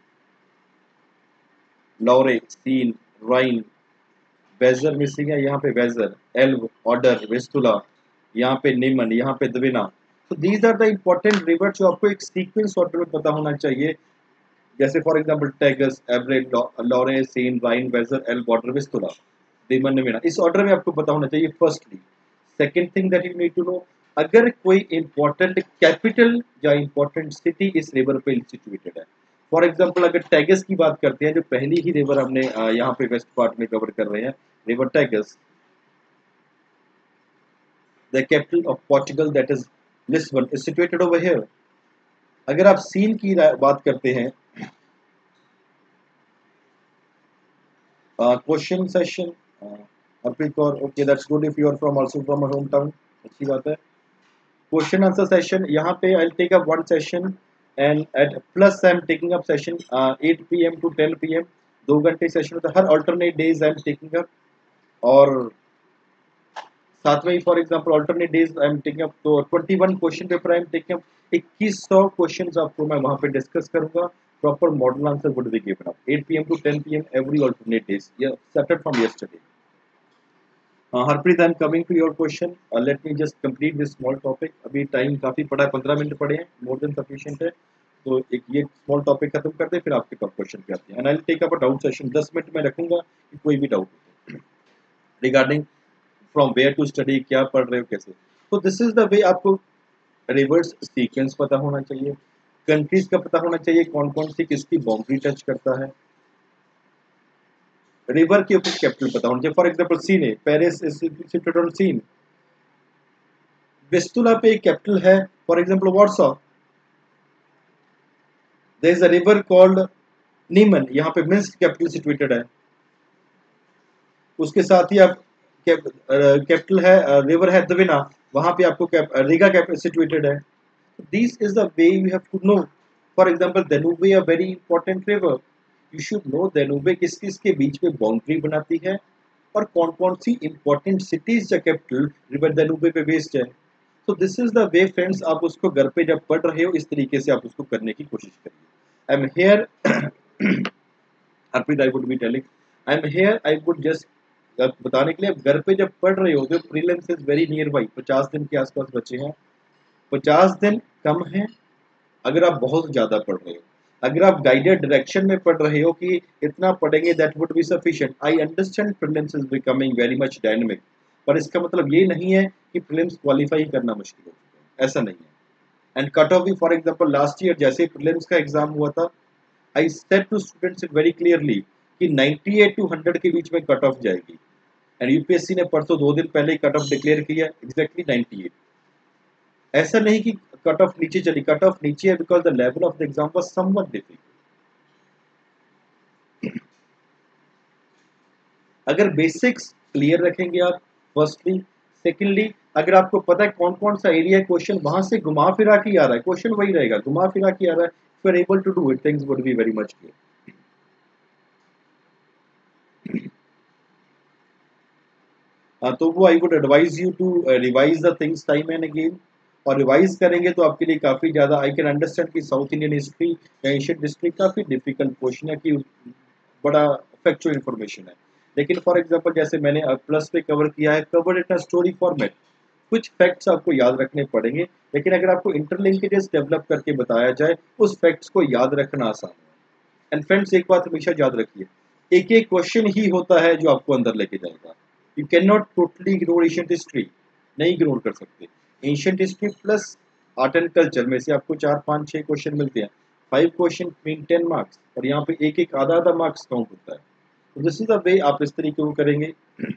Loire, Seine, Rhine, Weser missing है, यहाँ पे वेजर, एल्ब, ऑर्डर, वेस्तुला, यहाँ पे निमन, यहाँ पे द्विना. तो these are the important river जो आपको एक सीक्वेंस ऑर्डर में पता होना चाहिए. जैसे for example Tagus, Ebro, Loire, Seine, Rhine, Weser, Elbe, Oder, Vistula, Neman, निमिना, इस ऑर्डर में आपको पता होना चाहिए. Firstly. Second thing that you need to know, अगर कोई इंपॉर्टेंट कैपिटल या इंपॉर्टेंट सिटी इस रिवर पे सिचुएटेड है, फॉर एग्जांपल अगर टैगस की बात करते हैं, जो पहली ही रिवर हमने यहाँ पे वेस्ट पार्ट में कवर कर रहे हैं, river Tagus, the capital of Portugal that is Lisbon is situated over here. अगर आप सीन की बात करते हैं, क्वेश्चन सेशन, अर्पित और okay that's good if you are from also from my home town, अच्छी बात है। क्वेश्चन आंसर सेशन, यहाँ पे I will take up one session and eight plus I am taking up session 8 PM to 10 PM, 2 घंटे session होता है हर alternate days I am taking up. और साथ में ही for example alternate days I am taking up, तो 21 question paper I am taking up, 2100 questions आपको मैं वहां पे डिस्कस करूंगा। Proper model answer would be given up 8 PM to 10 PM every alternate days, या started from yesterday. Harpreet, I'm coming to your question. Let me just complete this small topic. अभी time काफ़ी पड़ा है, 15 minute पड़े हैं, more than sufficient है। तो एक ये स्मॉल टॉपिक खत्म कर दे, फिर आपके पास क्वेश्चन पे आते हैं। And I will take up a doubt session, 10 minute में रखूंगा कि कोई भी डाउट हो regarding from where to study, क्या पढ़ रहे हो कैसे। तो दिस इज द वे, आपको रिवर्स सीक्वेंस पता होना चाहिए, कंट्रीज का पता होना चाहिए, कौन कौन सी किसकी बाउंड्री टच करता है, रिवर के ऊपर कैपिटल पता होना चाहिए। फॉर एग्जांपल सीन है, Paris is situated on Seine, Vistula पे कैपिटल है, for example Warsaw, there is a river called Neman, यहाँ पे मिन्स्क कैपिटल सिचुएटेड है। उसके साथ ही आप कैपिटल है, रिवर है द्विना, वहां पे आपको रीगा कैपिटल सिचुएटेड है। This is the way you have to know. For example Danube a very important river, you should know Danube किस किस के बीच में बाउंड्री बनाती है और कौन कौन सी इंपॉर्टेंट सिटीज या कैपिटल रिवर देनुबे पे बेस्ड है। तो this is the way friends, आप उसको घर पे जब पढ़ रहे हो इस तरीके से आप उसको करने की कोशिश करिए। I am here Arpit, I would be telling, I am here, I would just बताने के लिए, आप घर पे जब पढ़ रहे हो, जो prelims is very near by, 50 दिन के आसपास बचे हैं, 50 दिन कम है अगर आप बहुत ज्यादा पढ़ रहे हो। अगर आप गाइडेड डायरेक्शन में पढ़ रहे हो कि इतना पढ़ेंगे that would be sufficient. I understand prelims is becoming very much dynamic, पर इसका मतलब ये नहीं है कि प्रीलिम्स क्वालिफाई करना मुश्किल हो चुका है, ऐसा नहीं है। एंड कट ऑफ भी, फॉर एग्जांपल लास्ट ईयर जैसे प्रीलिम्स का एग्जाम हुआ था, I said to students it very clearly कि 98 टू 100 के बीच में कट ऑफ जाएगी। एंड यूपीएससी ने परसों 2 दिन पहले ही कट ऑफ डिक्लेयर किया, एग्जैक्टली 98। ऐसा नहीं कि कट ऑफ नीचे चली, कट ऑफ नीचे है because the level of the exam was somewhat difficult. अगर बेसिक्स क्लियर रखेंगे आप, फर्स्टली, सेकेंडली अगर आपको पता है कौन कौन सा एरिया क्वेश्चन वहां से घुमा फिरा के आ रहा है, क्वेश्चन वही रहेगा, घुमा फिरा के आ रहा है, you are able to do it, things would be very much clear. तो वो I would advise you to revise the things time and again, और रिवाइज करेंगे तो आपके लिए काफ़ी ज़्यादा, आई कैन अंडरस्टैंड कि साउथ इंडियन हिस्ट्री या एशियन हिस्ट्री काफ़ी डिफिकल्ट क्वेश्चन है, कि बड़ा फैक्चुअल इन्फॉर्मेशन है। लेकिन फॉर एग्जांपल जैसे मैंने प्लस पे कवर किया है, कवर इन स्टोरी फॉर्मेट, कुछ फैक्ट्स आपको याद रखने पड़ेंगे, लेकिन अगर आपको इंटरलिंकेजेस डेवलप करके बताया जाए, उस फैक्ट्स को याद रखना आसान है। एंड फ्रेंड्स एक बात हमेशा याद रखिए, एक एक क्वेश्चन ही होता है जो आपको अंदर लेके जाएगा। You can not totally ignore ancient history, नहीं इग्नोर कर सकते। Ancient history plus art and culture में से आपको 4 5 6 क्वेश्चन मिलते हैं, 5 क्वेश्चन मीन 10 मार्क्स, और यहाँ पे एक एक आधा आधा मार्क्स काउंट होता है। तो दिस इज द वे आप इस तरीके को करेंगे।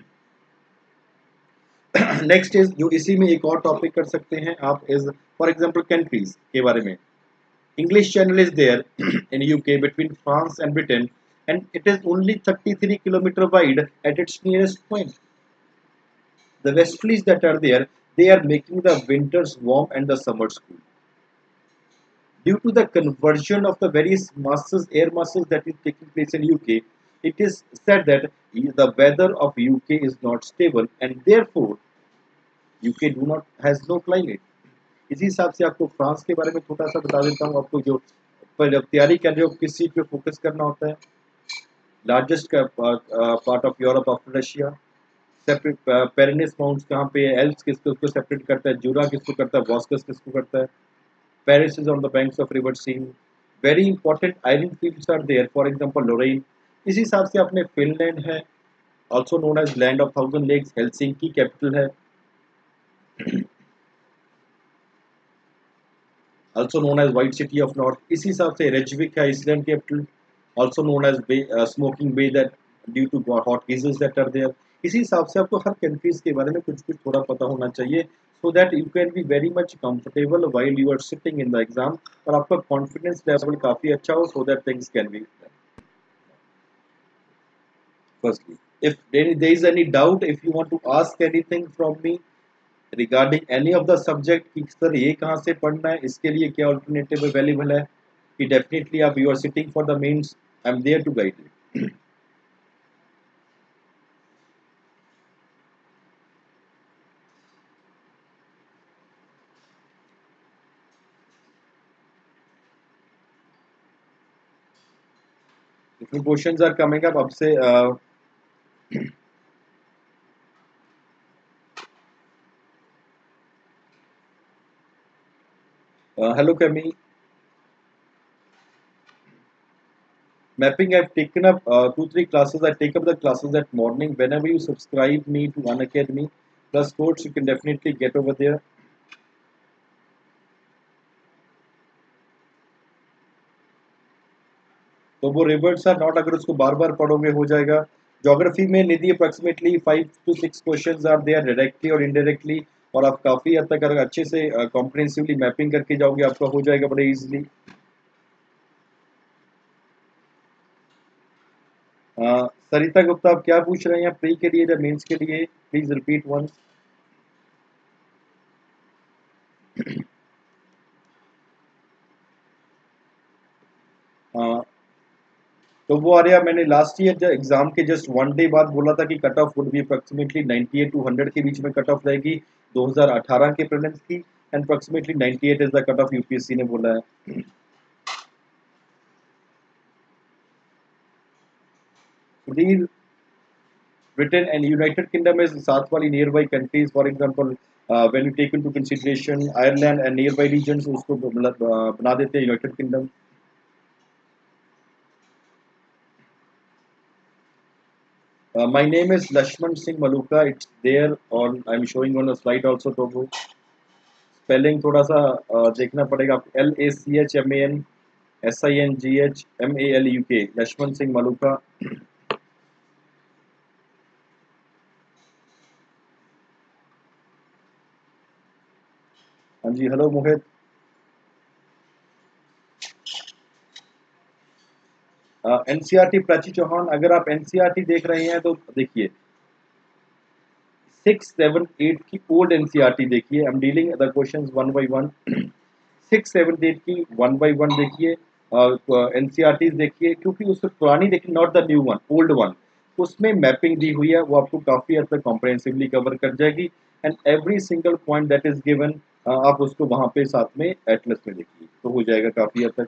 नेक्स्ट इज, जो इसी में एक और टॉपिक कर सकते हैं आप, इज फॉर एग्जांपल कंट्रीज के बारे में। English Channel is there in UK between France and Britain, and it is only 33 km wide at its nearest point. The westerlies that are there, they are making the winters warm and the summers cool. Due to the conversion of the various masses, air masses that is taking place in UK, it is said that the weather of UK is not stable, and therefore UK do not has no climate. इसी हिसाब से आपको France के बारे में छोटा सा बता देता हूँ, आपको जो पर जब तैयारी कर रहे हो किस चीज़ पे फोकस करना होता है। Largest part of Europe after Russia, separate Pyrenees mounts कहाँ पे है, एल्प्स किसको उसको सेपरेट करता है, जूरा किसको करता है, वॉस्कस किसको करता है, Paris is on the banks of river Seine, very important iron fields are there, for example Lorraine. इसी हिसाब से अपने फिनलैंड है, also known as land of 1000 lakes, Helsinki capital है। also known as White City of North. इसी हिसाब से रेजविक है Iceland capital, also known as Bay, Smoking Bay, that due to hot geysers that are there. इसी हिसाब से आपको हर countries के बारे में कुछ कुछ थोड़ा पता होना चाहिए, so that you can be very much comfortable while you are sitting in the exam, और आपका confidence level काफी अच्छा हो, so that things can be done. Firstly, if there is any doubt, if you want to ask anything from me regarding any of the subject कि sir ये कहाँ से पढ़ना है, इसके लिए क्या अल्टरनेटिव अवेलेबल है, कि डेफिनेटली आप you are sitting for the mains, I am there to guide you. If questions are coming up आपसे hello Kami. Mapping, I've taken up 2-3 classes. I take up the classes at morning. Whenever you subscribe me to Unacademy Plus course, you can definitely get over there. तो वो reverts are not, अगर उसको बार बार पढ़ोगे हो जाएगा. Geography में Nidhi approximately 5 to 6 questions are there directly और indirectly, और आप काफ़ी हद तक अगर अच्छे से कॉम्प्रिहेंसिवली मैपिंग करके जाओगे आपका हो जाएगा बड़े इजीली. सरिता गुप्ता, आप क्या पूछ रहे हैं प्री के लिए या मेंस के लिए, प्लीज रिपीट वंस. तो वो आ रहा, मैंने लास्ट ईयर एग्जाम के जस्ट 1 डे बाद बोला था कि cut off would be approximately 98 to 100 के बीच में कट ऑफ रहेगी 2018 के प्रीलिम्स की, and approximately 98 is the cut off UPSC ने बोला है. These Britain and United Kingdom is साथ वाली nearby countries. For example, when you take into consideration Ireland and nearby regions, उसको बना देते हैं United Kingdom. My name is Lachman Singh Maluka. It's there on. I'm showing on a slide also. तो वो spelling थोड़ा सा देखना पड़ेगा. LACHMAN SINGHMALUK, Lachman Singh Maluka. हाँ जी, हेलो मोहित. एनसीईआरटी प्राची चौहान, अगर आप एनसीईआरटी देख रहे हैं तो देखिए 6, 7, 8 की ओल्ड एनसीईआरटी देखिए. I am dealing the questions one by one. 6, 7, 8 की 1 by 1 देखिए, एनसीईआरटी देखिए, क्योंकि उसमें पुरानी देखिए, not the new one, old one, उसमें मैपिंग दी हुई है, वो आपको काफ़ी हद तक कॉम्प्रहेंसिवली कवर कर जाएगी. And every single point that is given आप उसको वहाँ पे साथ में एटलस में देखिए, तो हो जाएगा काफ़ी हद तक.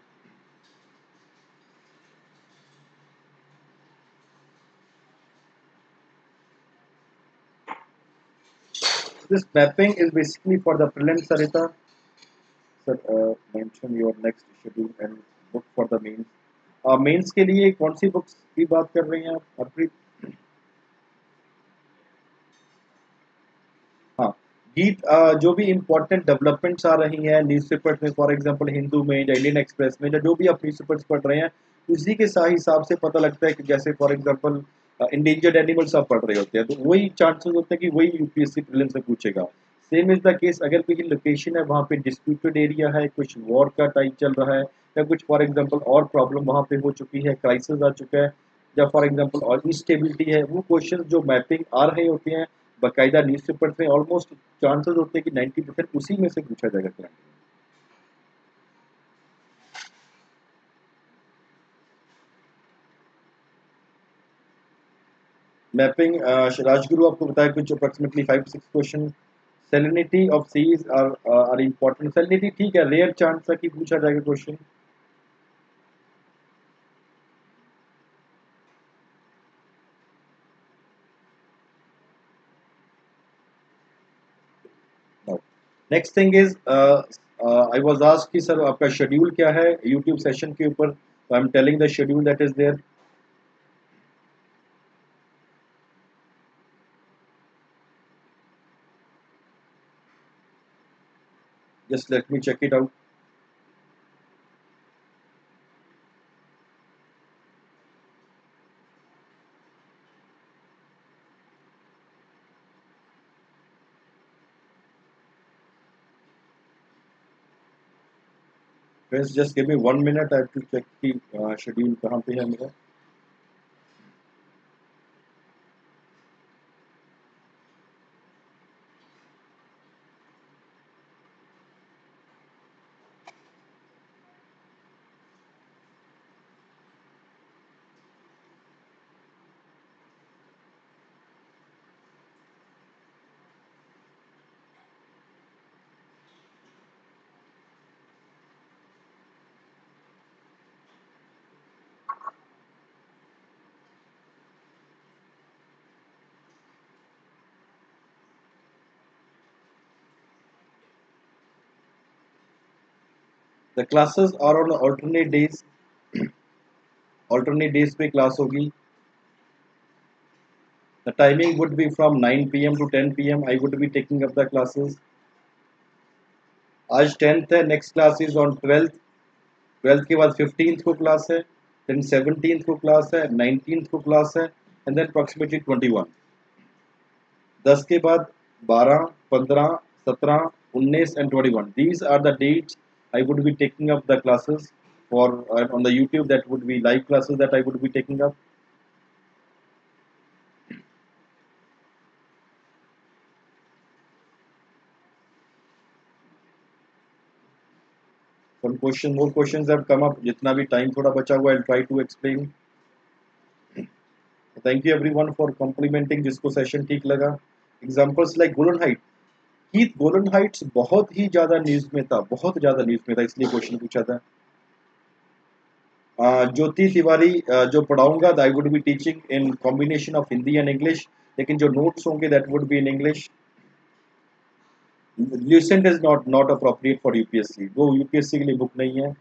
This mapping is basically for the prelims, Sarita. Sir, mention your next schedule and book for the mains. Mains के लिए कौन सी बुक्स की बात कर रही हैं आप हरप्रीत? हाँ, गीत, जो भी इम्पोर्टेंट डेवलपमेंट्स आ रही हैं न्यूज़पेपर्स में, फॉर एग्जांपल हिंदू में या इंडियन एक्सप्रेस में, या जो भी आप न्यूज़पेपर्स पढ़ रहे हैं, उसी के सही हिसाब से पता लगता है कि जैसे फॉर एग्जांपल इंडेंजर्ड एनिमल्स आप पढ़ रहे होते हैं, तो वही चांसेस होते हैं कि वही यूपीएससी प्रीलिम से पूछेगा. सेम इज द केस अगर कोई लोकेशन है वहाँ पे डिस्प्यूटेड एरिया है, कुछ वॉर का टाइप चल रहा है, या कुछ फॉर एग्जांपल और प्रॉब्लम वहाँ पे हो चुकी है, क्राइसिस आ चुका है, या फॉर एग्जांपल और इंस्टेबिलिटी है, वो क्वेश्चन जो मैपिंग आ रहे होते हैं बाकायदा न्यूज़पेपर में, ऑलमोस्ट चांसेस होते हैं कि 90% उसी में से पूछा जाएगा करंट. मैपिंग, राजगुरु आपको बताया कुछ approximately 5-6 question. Salinity of seas are important. Salinity ठीक है, रेयर चांस है कि पूछा जाएगा question. Next thing is, I was asked कि सर आपका शेड्यूल क्या है यूट्यूब सेशन के ऊपर, I am telling the schedule that is there. Just let me check it out. Friends, just give me 1 minute. I have to check the schedule कहाँ पे है मेरा. The classes are on alternate days. Alternate days पे class होगी. The timing would be from 9 p.m. to 10 p.m. I would be taking up the classes. आज 10th है. Next class is on 12th. 12th के बाद 15th को class है. Then 17th को class है. 19th को class है. And then approximately 21. 10 के बाद 12, 15, 17, 19 and 21. These are the dates I would be taking up the classes for on the YouTube. That would be live classes that I would be taking up. Some more questions have come up. जितना भी time थोड़ा बचा हुआ, I'll try to explain. Thank you everyone for complimenting जिसको session ठीक लगा. Examples like Golan Heights. हीथ Golan Heights बहुत ही ज्यादा न्यूज में था, बहुत ज्यादा न्यूज में था, इसलिए क्वेश्चन पूछा था. ज्योति तिवारी जो पढ़ाऊंगा I would be teaching in combination of Hindi and English, लेकिन जो नोट्स होंगे that would be in English. Lucent is not appropriate for UPSC, वो यूपीएससी के लिए बुक नहीं है.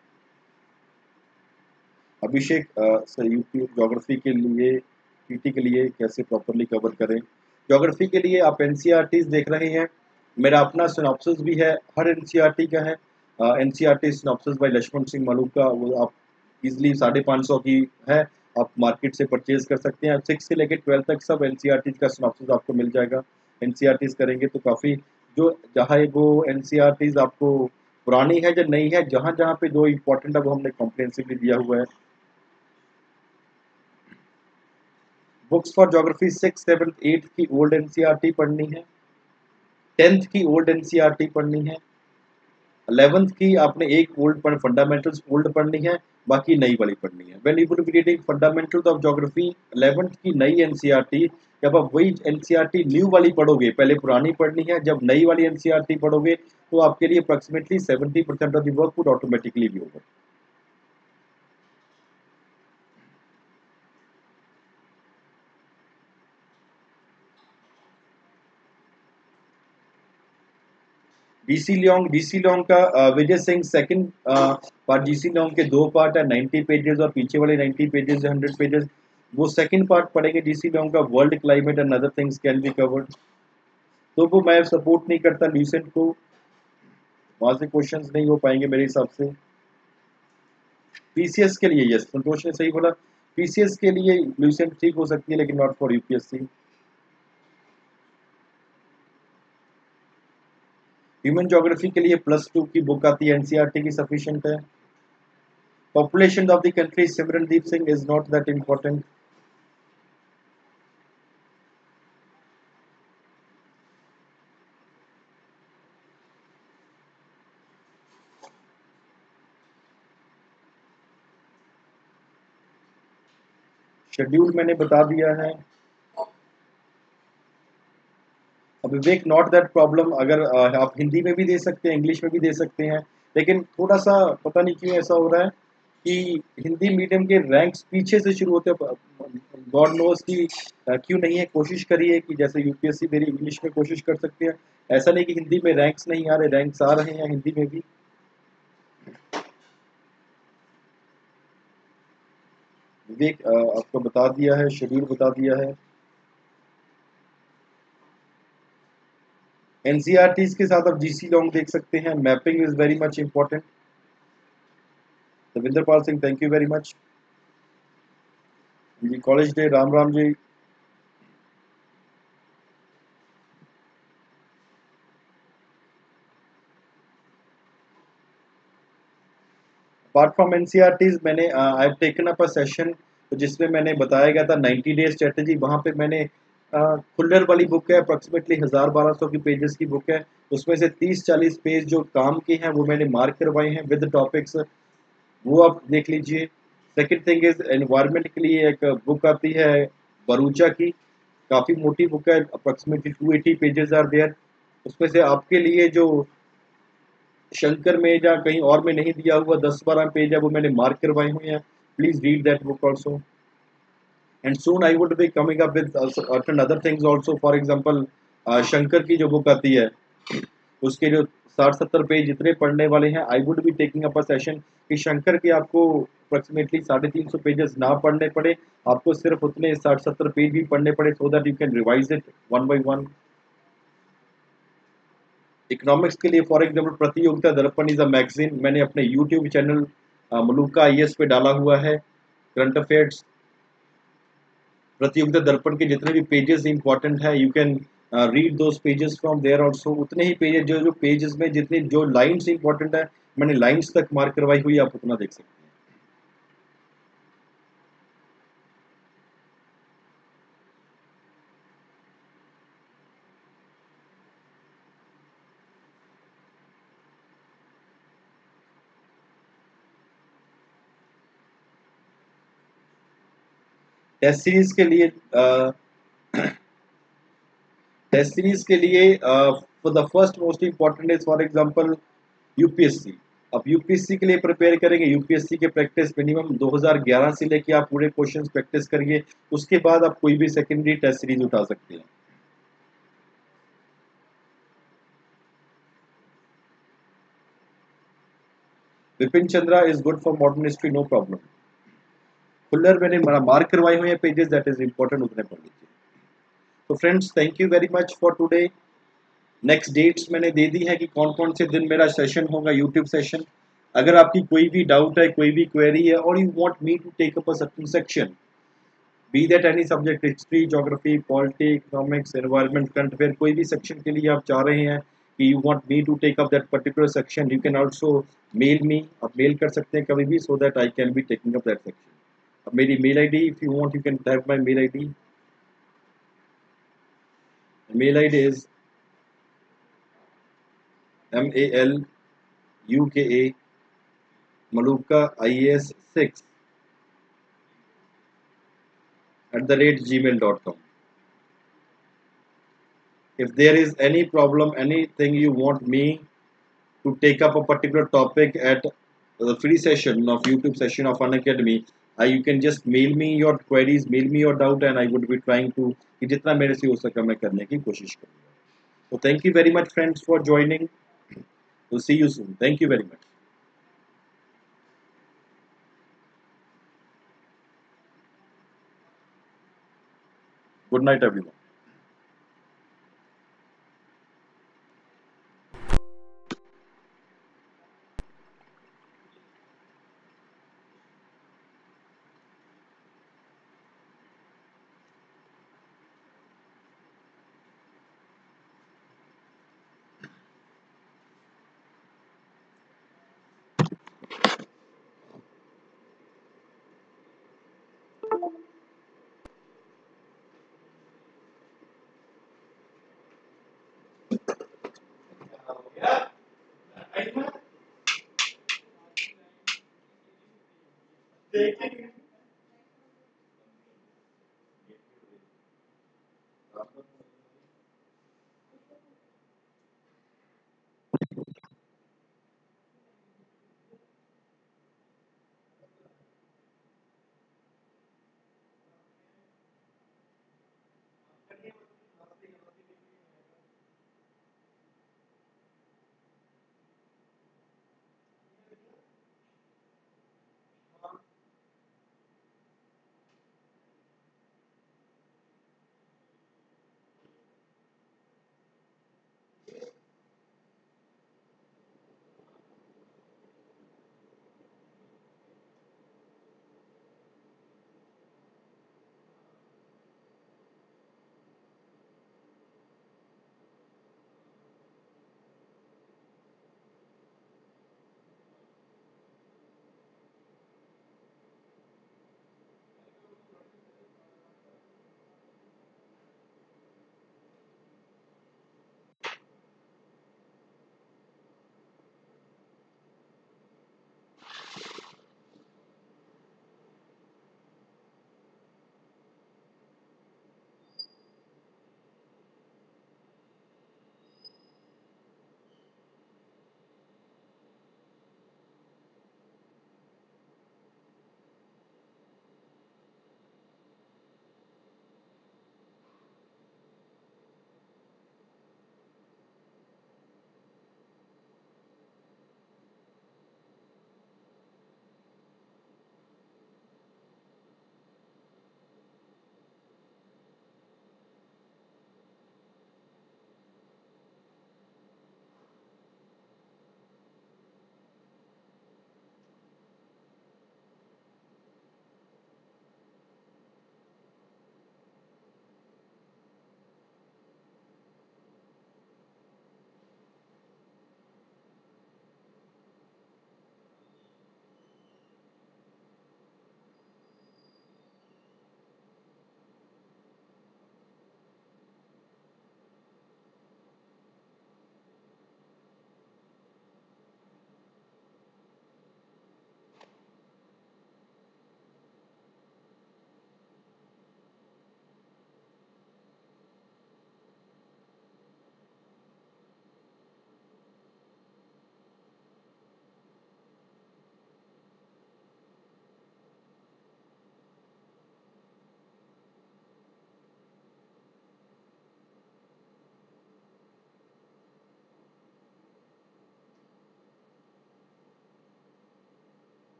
अभिषेक सर यूपी ज्योग्राफी के लिए पीटी के लिए कैसे प्रॉपरली कवर करें. ज्योग्राफी के लिए आप एनसीईआरटी देख रहे हैं, मेरा अपना सिनॉप्सिस भी है, हर एनसीईआरटी का है. NCERT synopsis by Lakshman Singh Maluka, वो आप इजिली 550 की है, आप मार्केट से परचेज कर सकते हैं. 6 से लेकर 12 तक सब एनसीईआरटी का सिनॉप्सिस आपको मिल जाएगा. एनसीईआरटी करेंगे तो काफ़ी, जो जहाँ वो एनसीईआरटी आपको पुरानी है या नई है, जहाँ जहाँ पे जो इम्पोर्टेंट है वो हमने कॉम्प्रिहेंसिवली दिया हुआ है. बुक्स फॉर ज्योग्राफी 6, 7, 8 की ओल्ड एनसीईआरटी पढ़नी है. 10th की ओल्ड एनसीईआरटी पढ़नी है. 11th की आपने एक ओल्ड फंडामेंटल्स ओल्ड पढ़नी है, बाकी नई वाली पढ़नी है. When you would be reading fundamentals of geography 11th की नई एनसीईआरटी, जब आप वही एनसीईआरटी न्यू वाली पढ़ोगे, पहले पुरानी पढ़नी है, जब नई वाली एनसीईआरटी पढ़ोगे तो आपके लिए approximately 70% of the work would automatically भी होगा. डीसी लॉन्ग का Vijay Singh second part. DC Leong के दो पार्ट है, 90 पेजेस और पीछे वाले 90 पेजेस 100 पेजेस, वो सेकंड पार्ट पढ़ेंगे. डीसी लॉन्ग का world climate and other things can be covered, तो वो मैं सपोर्ट नहीं करता ल्यूसेंट को, वहां से क्वेश्चंस नहीं हो पाएंगे मेरे हिसाब से. पीसीएस के लिए यस, संतोष ने सही बोला, पीसीएस के लिए ल्यूसेंट ठीक हो सकती है, लेकिन not for UPSC. Human geography के लिए +2 की बुक आती है, एनसीईआरटी की सफिशिएंट है. Population of the country Simrandeep Singh is not that important. Schedule मैंने बता दिया है. अब विवेक, नॉट दैट प्रॉब्लम, अगर आप हिंदी में भी दे सकते हैं, इंग्लिश में भी दे सकते हैं, लेकिन थोड़ा सा पता नहीं क्यों ऐसा हो रहा है कि हिंदी मीडियम के रैंक्स पीछे से शुरू होते हैं. गॉड नोस की क्यों नहीं है. कोशिश करिए कि जैसे यूपीएससी मेरी इंग्लिश में कोशिश कर सकते हैं, ऐसा नहीं कि हिंदी में रैंक्स नहीं आ रहे, रैंक्स आ रहे हैं हिंदी में भी. विवेक आपको बता दिया है, शेड्यूल बता दिया है. एनसीईआरटी के साथ आप जीसी लॉन्ग देख सकते हैं. Mapping is very much important. Ravindra Pal Singh, thank you very much ji. College day, Ram Ram ji. Apart from NCERTs मैंने I have taken up a session जिसमें मैंने बताया गया था 90 डे स्ट्रेटजी। वहाँ पे मैंने खुल्लर वाली बुक है, अप्रॉक्सीमेटली 1000-1200 की पेजेस की बुक है। उसमें से 30-40 पेज जो काम के हैं वो मैंने मार्क करवाए हैं विद टॉपिक्स, वो आप देख लीजिए। सेकंड थिंग इज एनवायरनमेंट के लिए एक बुक आती है बरूचा की, काफ़ी मोटी बुक है, अप्रॉक्सीमेटली 280 पेजेस आर देयर। उसमें से आपके लिए जो शंकर में या कहीं और में नहीं दिया हुआ 10-12 पेज है वो मैंने मार्क करवाए हुए हैं। Please read that book also. And soon I would be coming up with certain other things also, for example Shankar की जो बुक आती है उसके जो 60-70 पेज जितने पढ़ने वाले हैं, I would be taking up a session कि शंकर के आपको अप्रॉक्सीमेटली 350 पेजेस ना पढ़ने पड़े, आपको सिर्फ उतने 60-70 पेज भी पढ़ने पड़े, so that you can revise it one by one. Economics के लिए फॉर एग्जांपल प्रतियोगिता दर्पण इज अ मैगजीन, मैंने अपने यूट्यूब चैनल मलूका आईएएस पे डाला हुआ है। करंट अफेयर्स प्रतियोगिता दर्पण के जितने भी पेजेस इंपॉर्टेंट है, you can read those pages from there also. उतने ही पेजेस जो जो पेजेस में जितनी जो लाइन्स इंपॉर्टेंट है मैंने लाइन्स तक मार्क करवाई हुई, आप उतना देख सकते हैं। टेस्ट सीरीज के लिए टेस्ट सीरीज के लिए for the first most important is for example UPSC. अब यूपीएससी के लिए प्रिपेयर करेंगे, यूपीएससी के प्रैक्टिस मिनिमम 2011 से लेके आप पूरे क्वेश्चंस प्रैक्टिस करिए, उसके बाद आप कोई भी सेकेंडरी टेस्ट सीरीज उठा सकते हैं। Vipin Chandra is good for modern history, no problem. Khullar मैंने मार्क करवाए हुए हैं पेजेस, दैट इज इंपॉर्टेंट, उतने पढ़ लीजिए। तो friends thank you very much for today. Next dates मैंने दे दी है कि कौन कौन से दिन मेरा सेशन होगा, यूट्यूब सेशन। अगर आपकी कोई भी डाउट है, कोई भी क्वेरी है, और you want me to take up a certain section, be that any subject, history, geography, polity, economics, environment, current affair, कोई भी सेक्शन के लिए आप चाह रहे हैं कि you want me to take up that particular section, you can also mail me, आप मेल कर सकते हैं कभी भी, so that I can be taking up that section. अब मेरी mail ID, if you want you can have my mail ID. Mail ID is MALUKA maluka IAS6 @gmail.com. If there is any problem, anything you want me to take up a particular topic at the free session of YouTube session of Unacademy, you can just mail me your queries, mail me your doubt, and I would be trying to कि जितना मेरे से हो सका मैं करने की कोशिश करूँगा। So thank you very much friends for joining. We'll see you soon. Thank you very much. Good night everyone.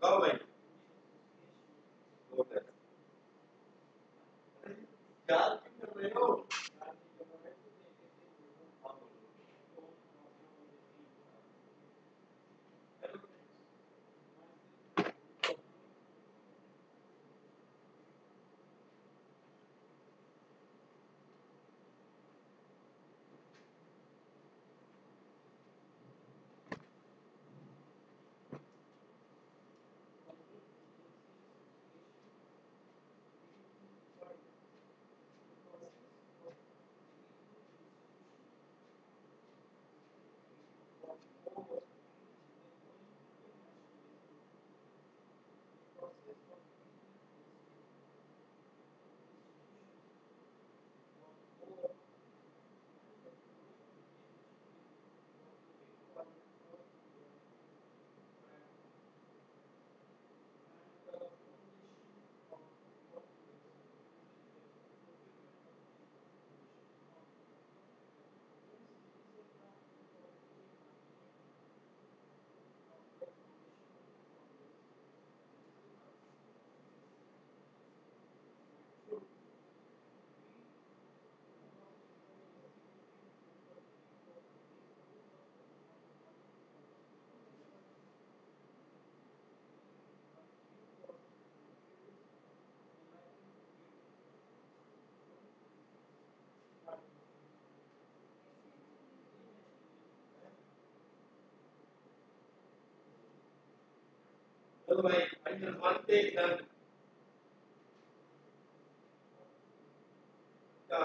भाई होता है याद क्यों कर रहे हो चलो भाई फाइनल वन टेक डन क्या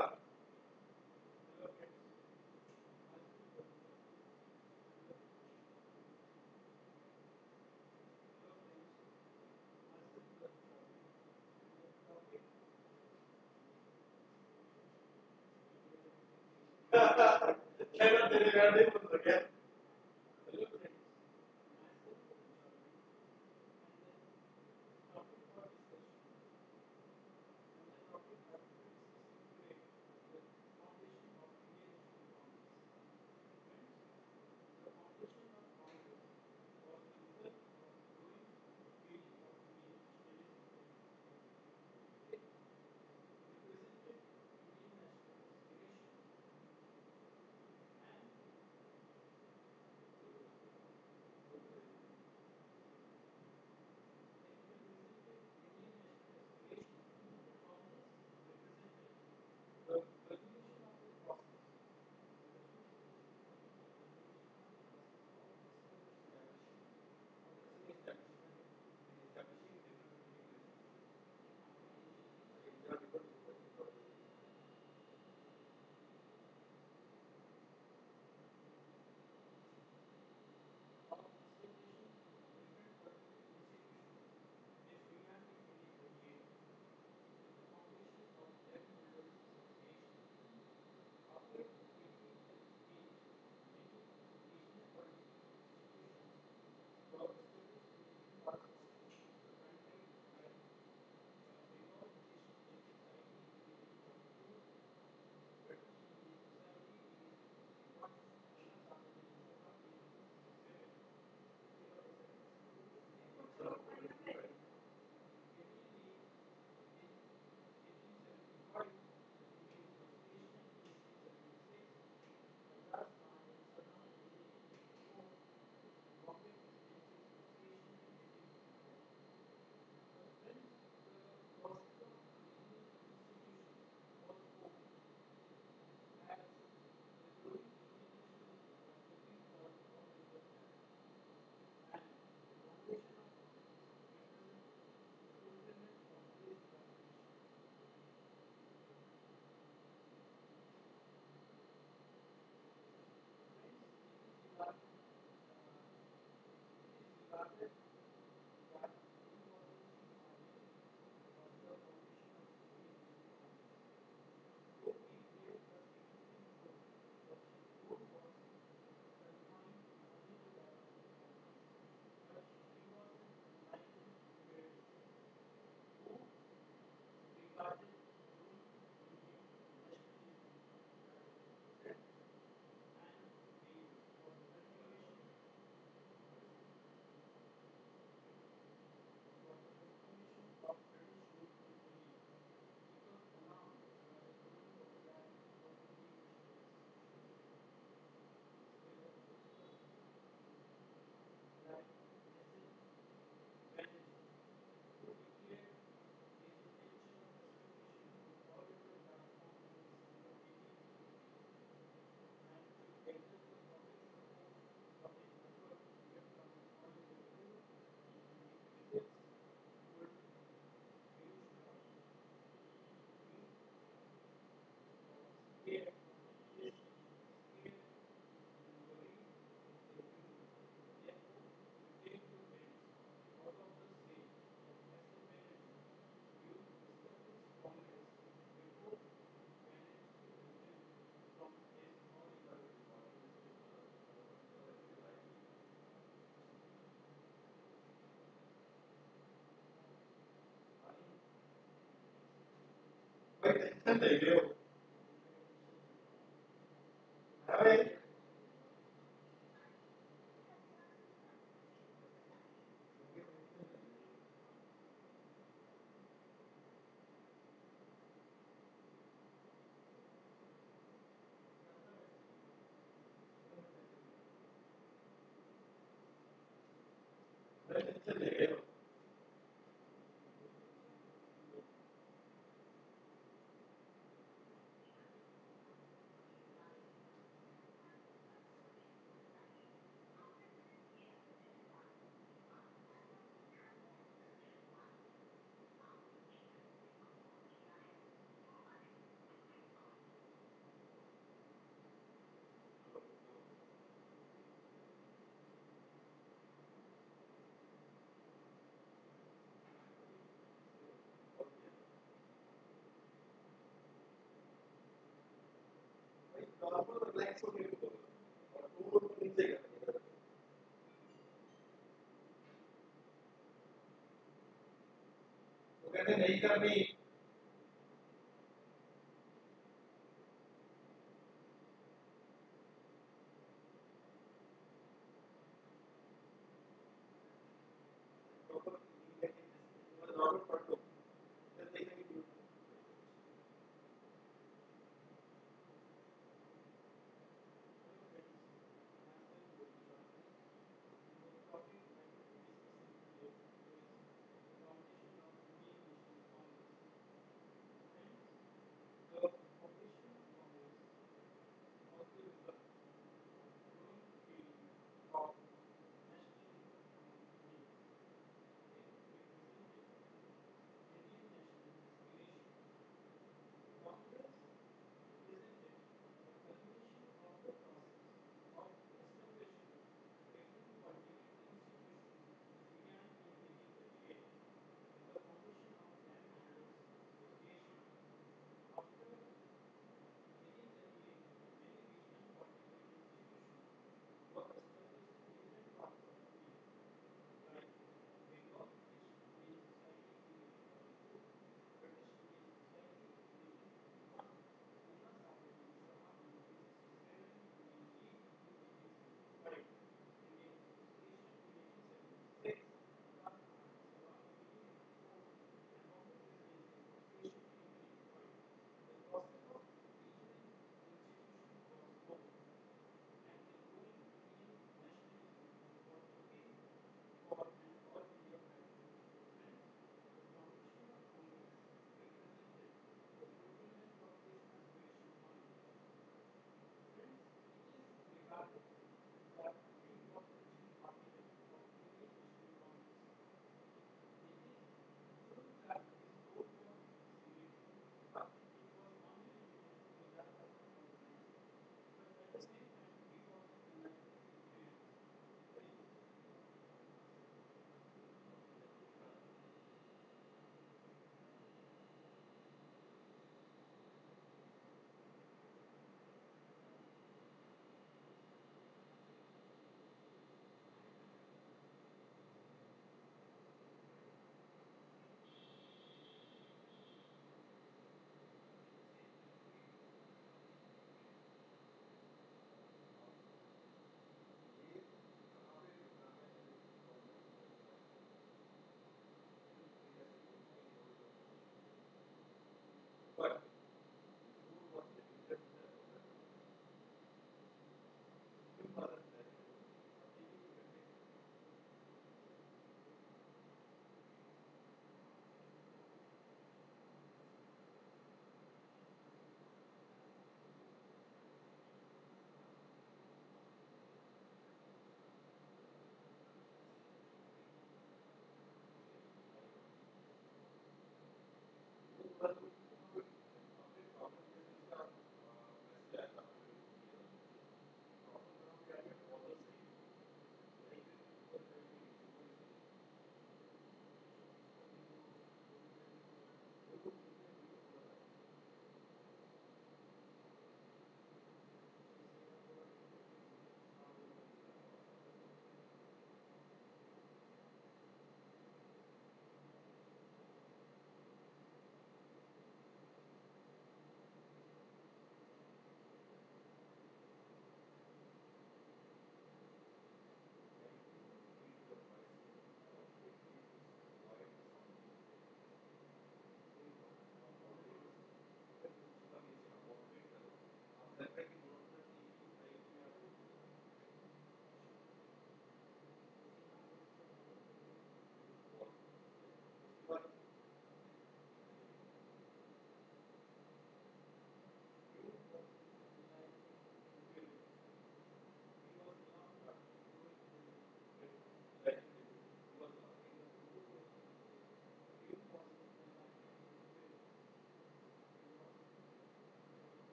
चलो तेरे गाड़ी बंद हो गया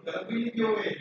गर्मी क्यों है?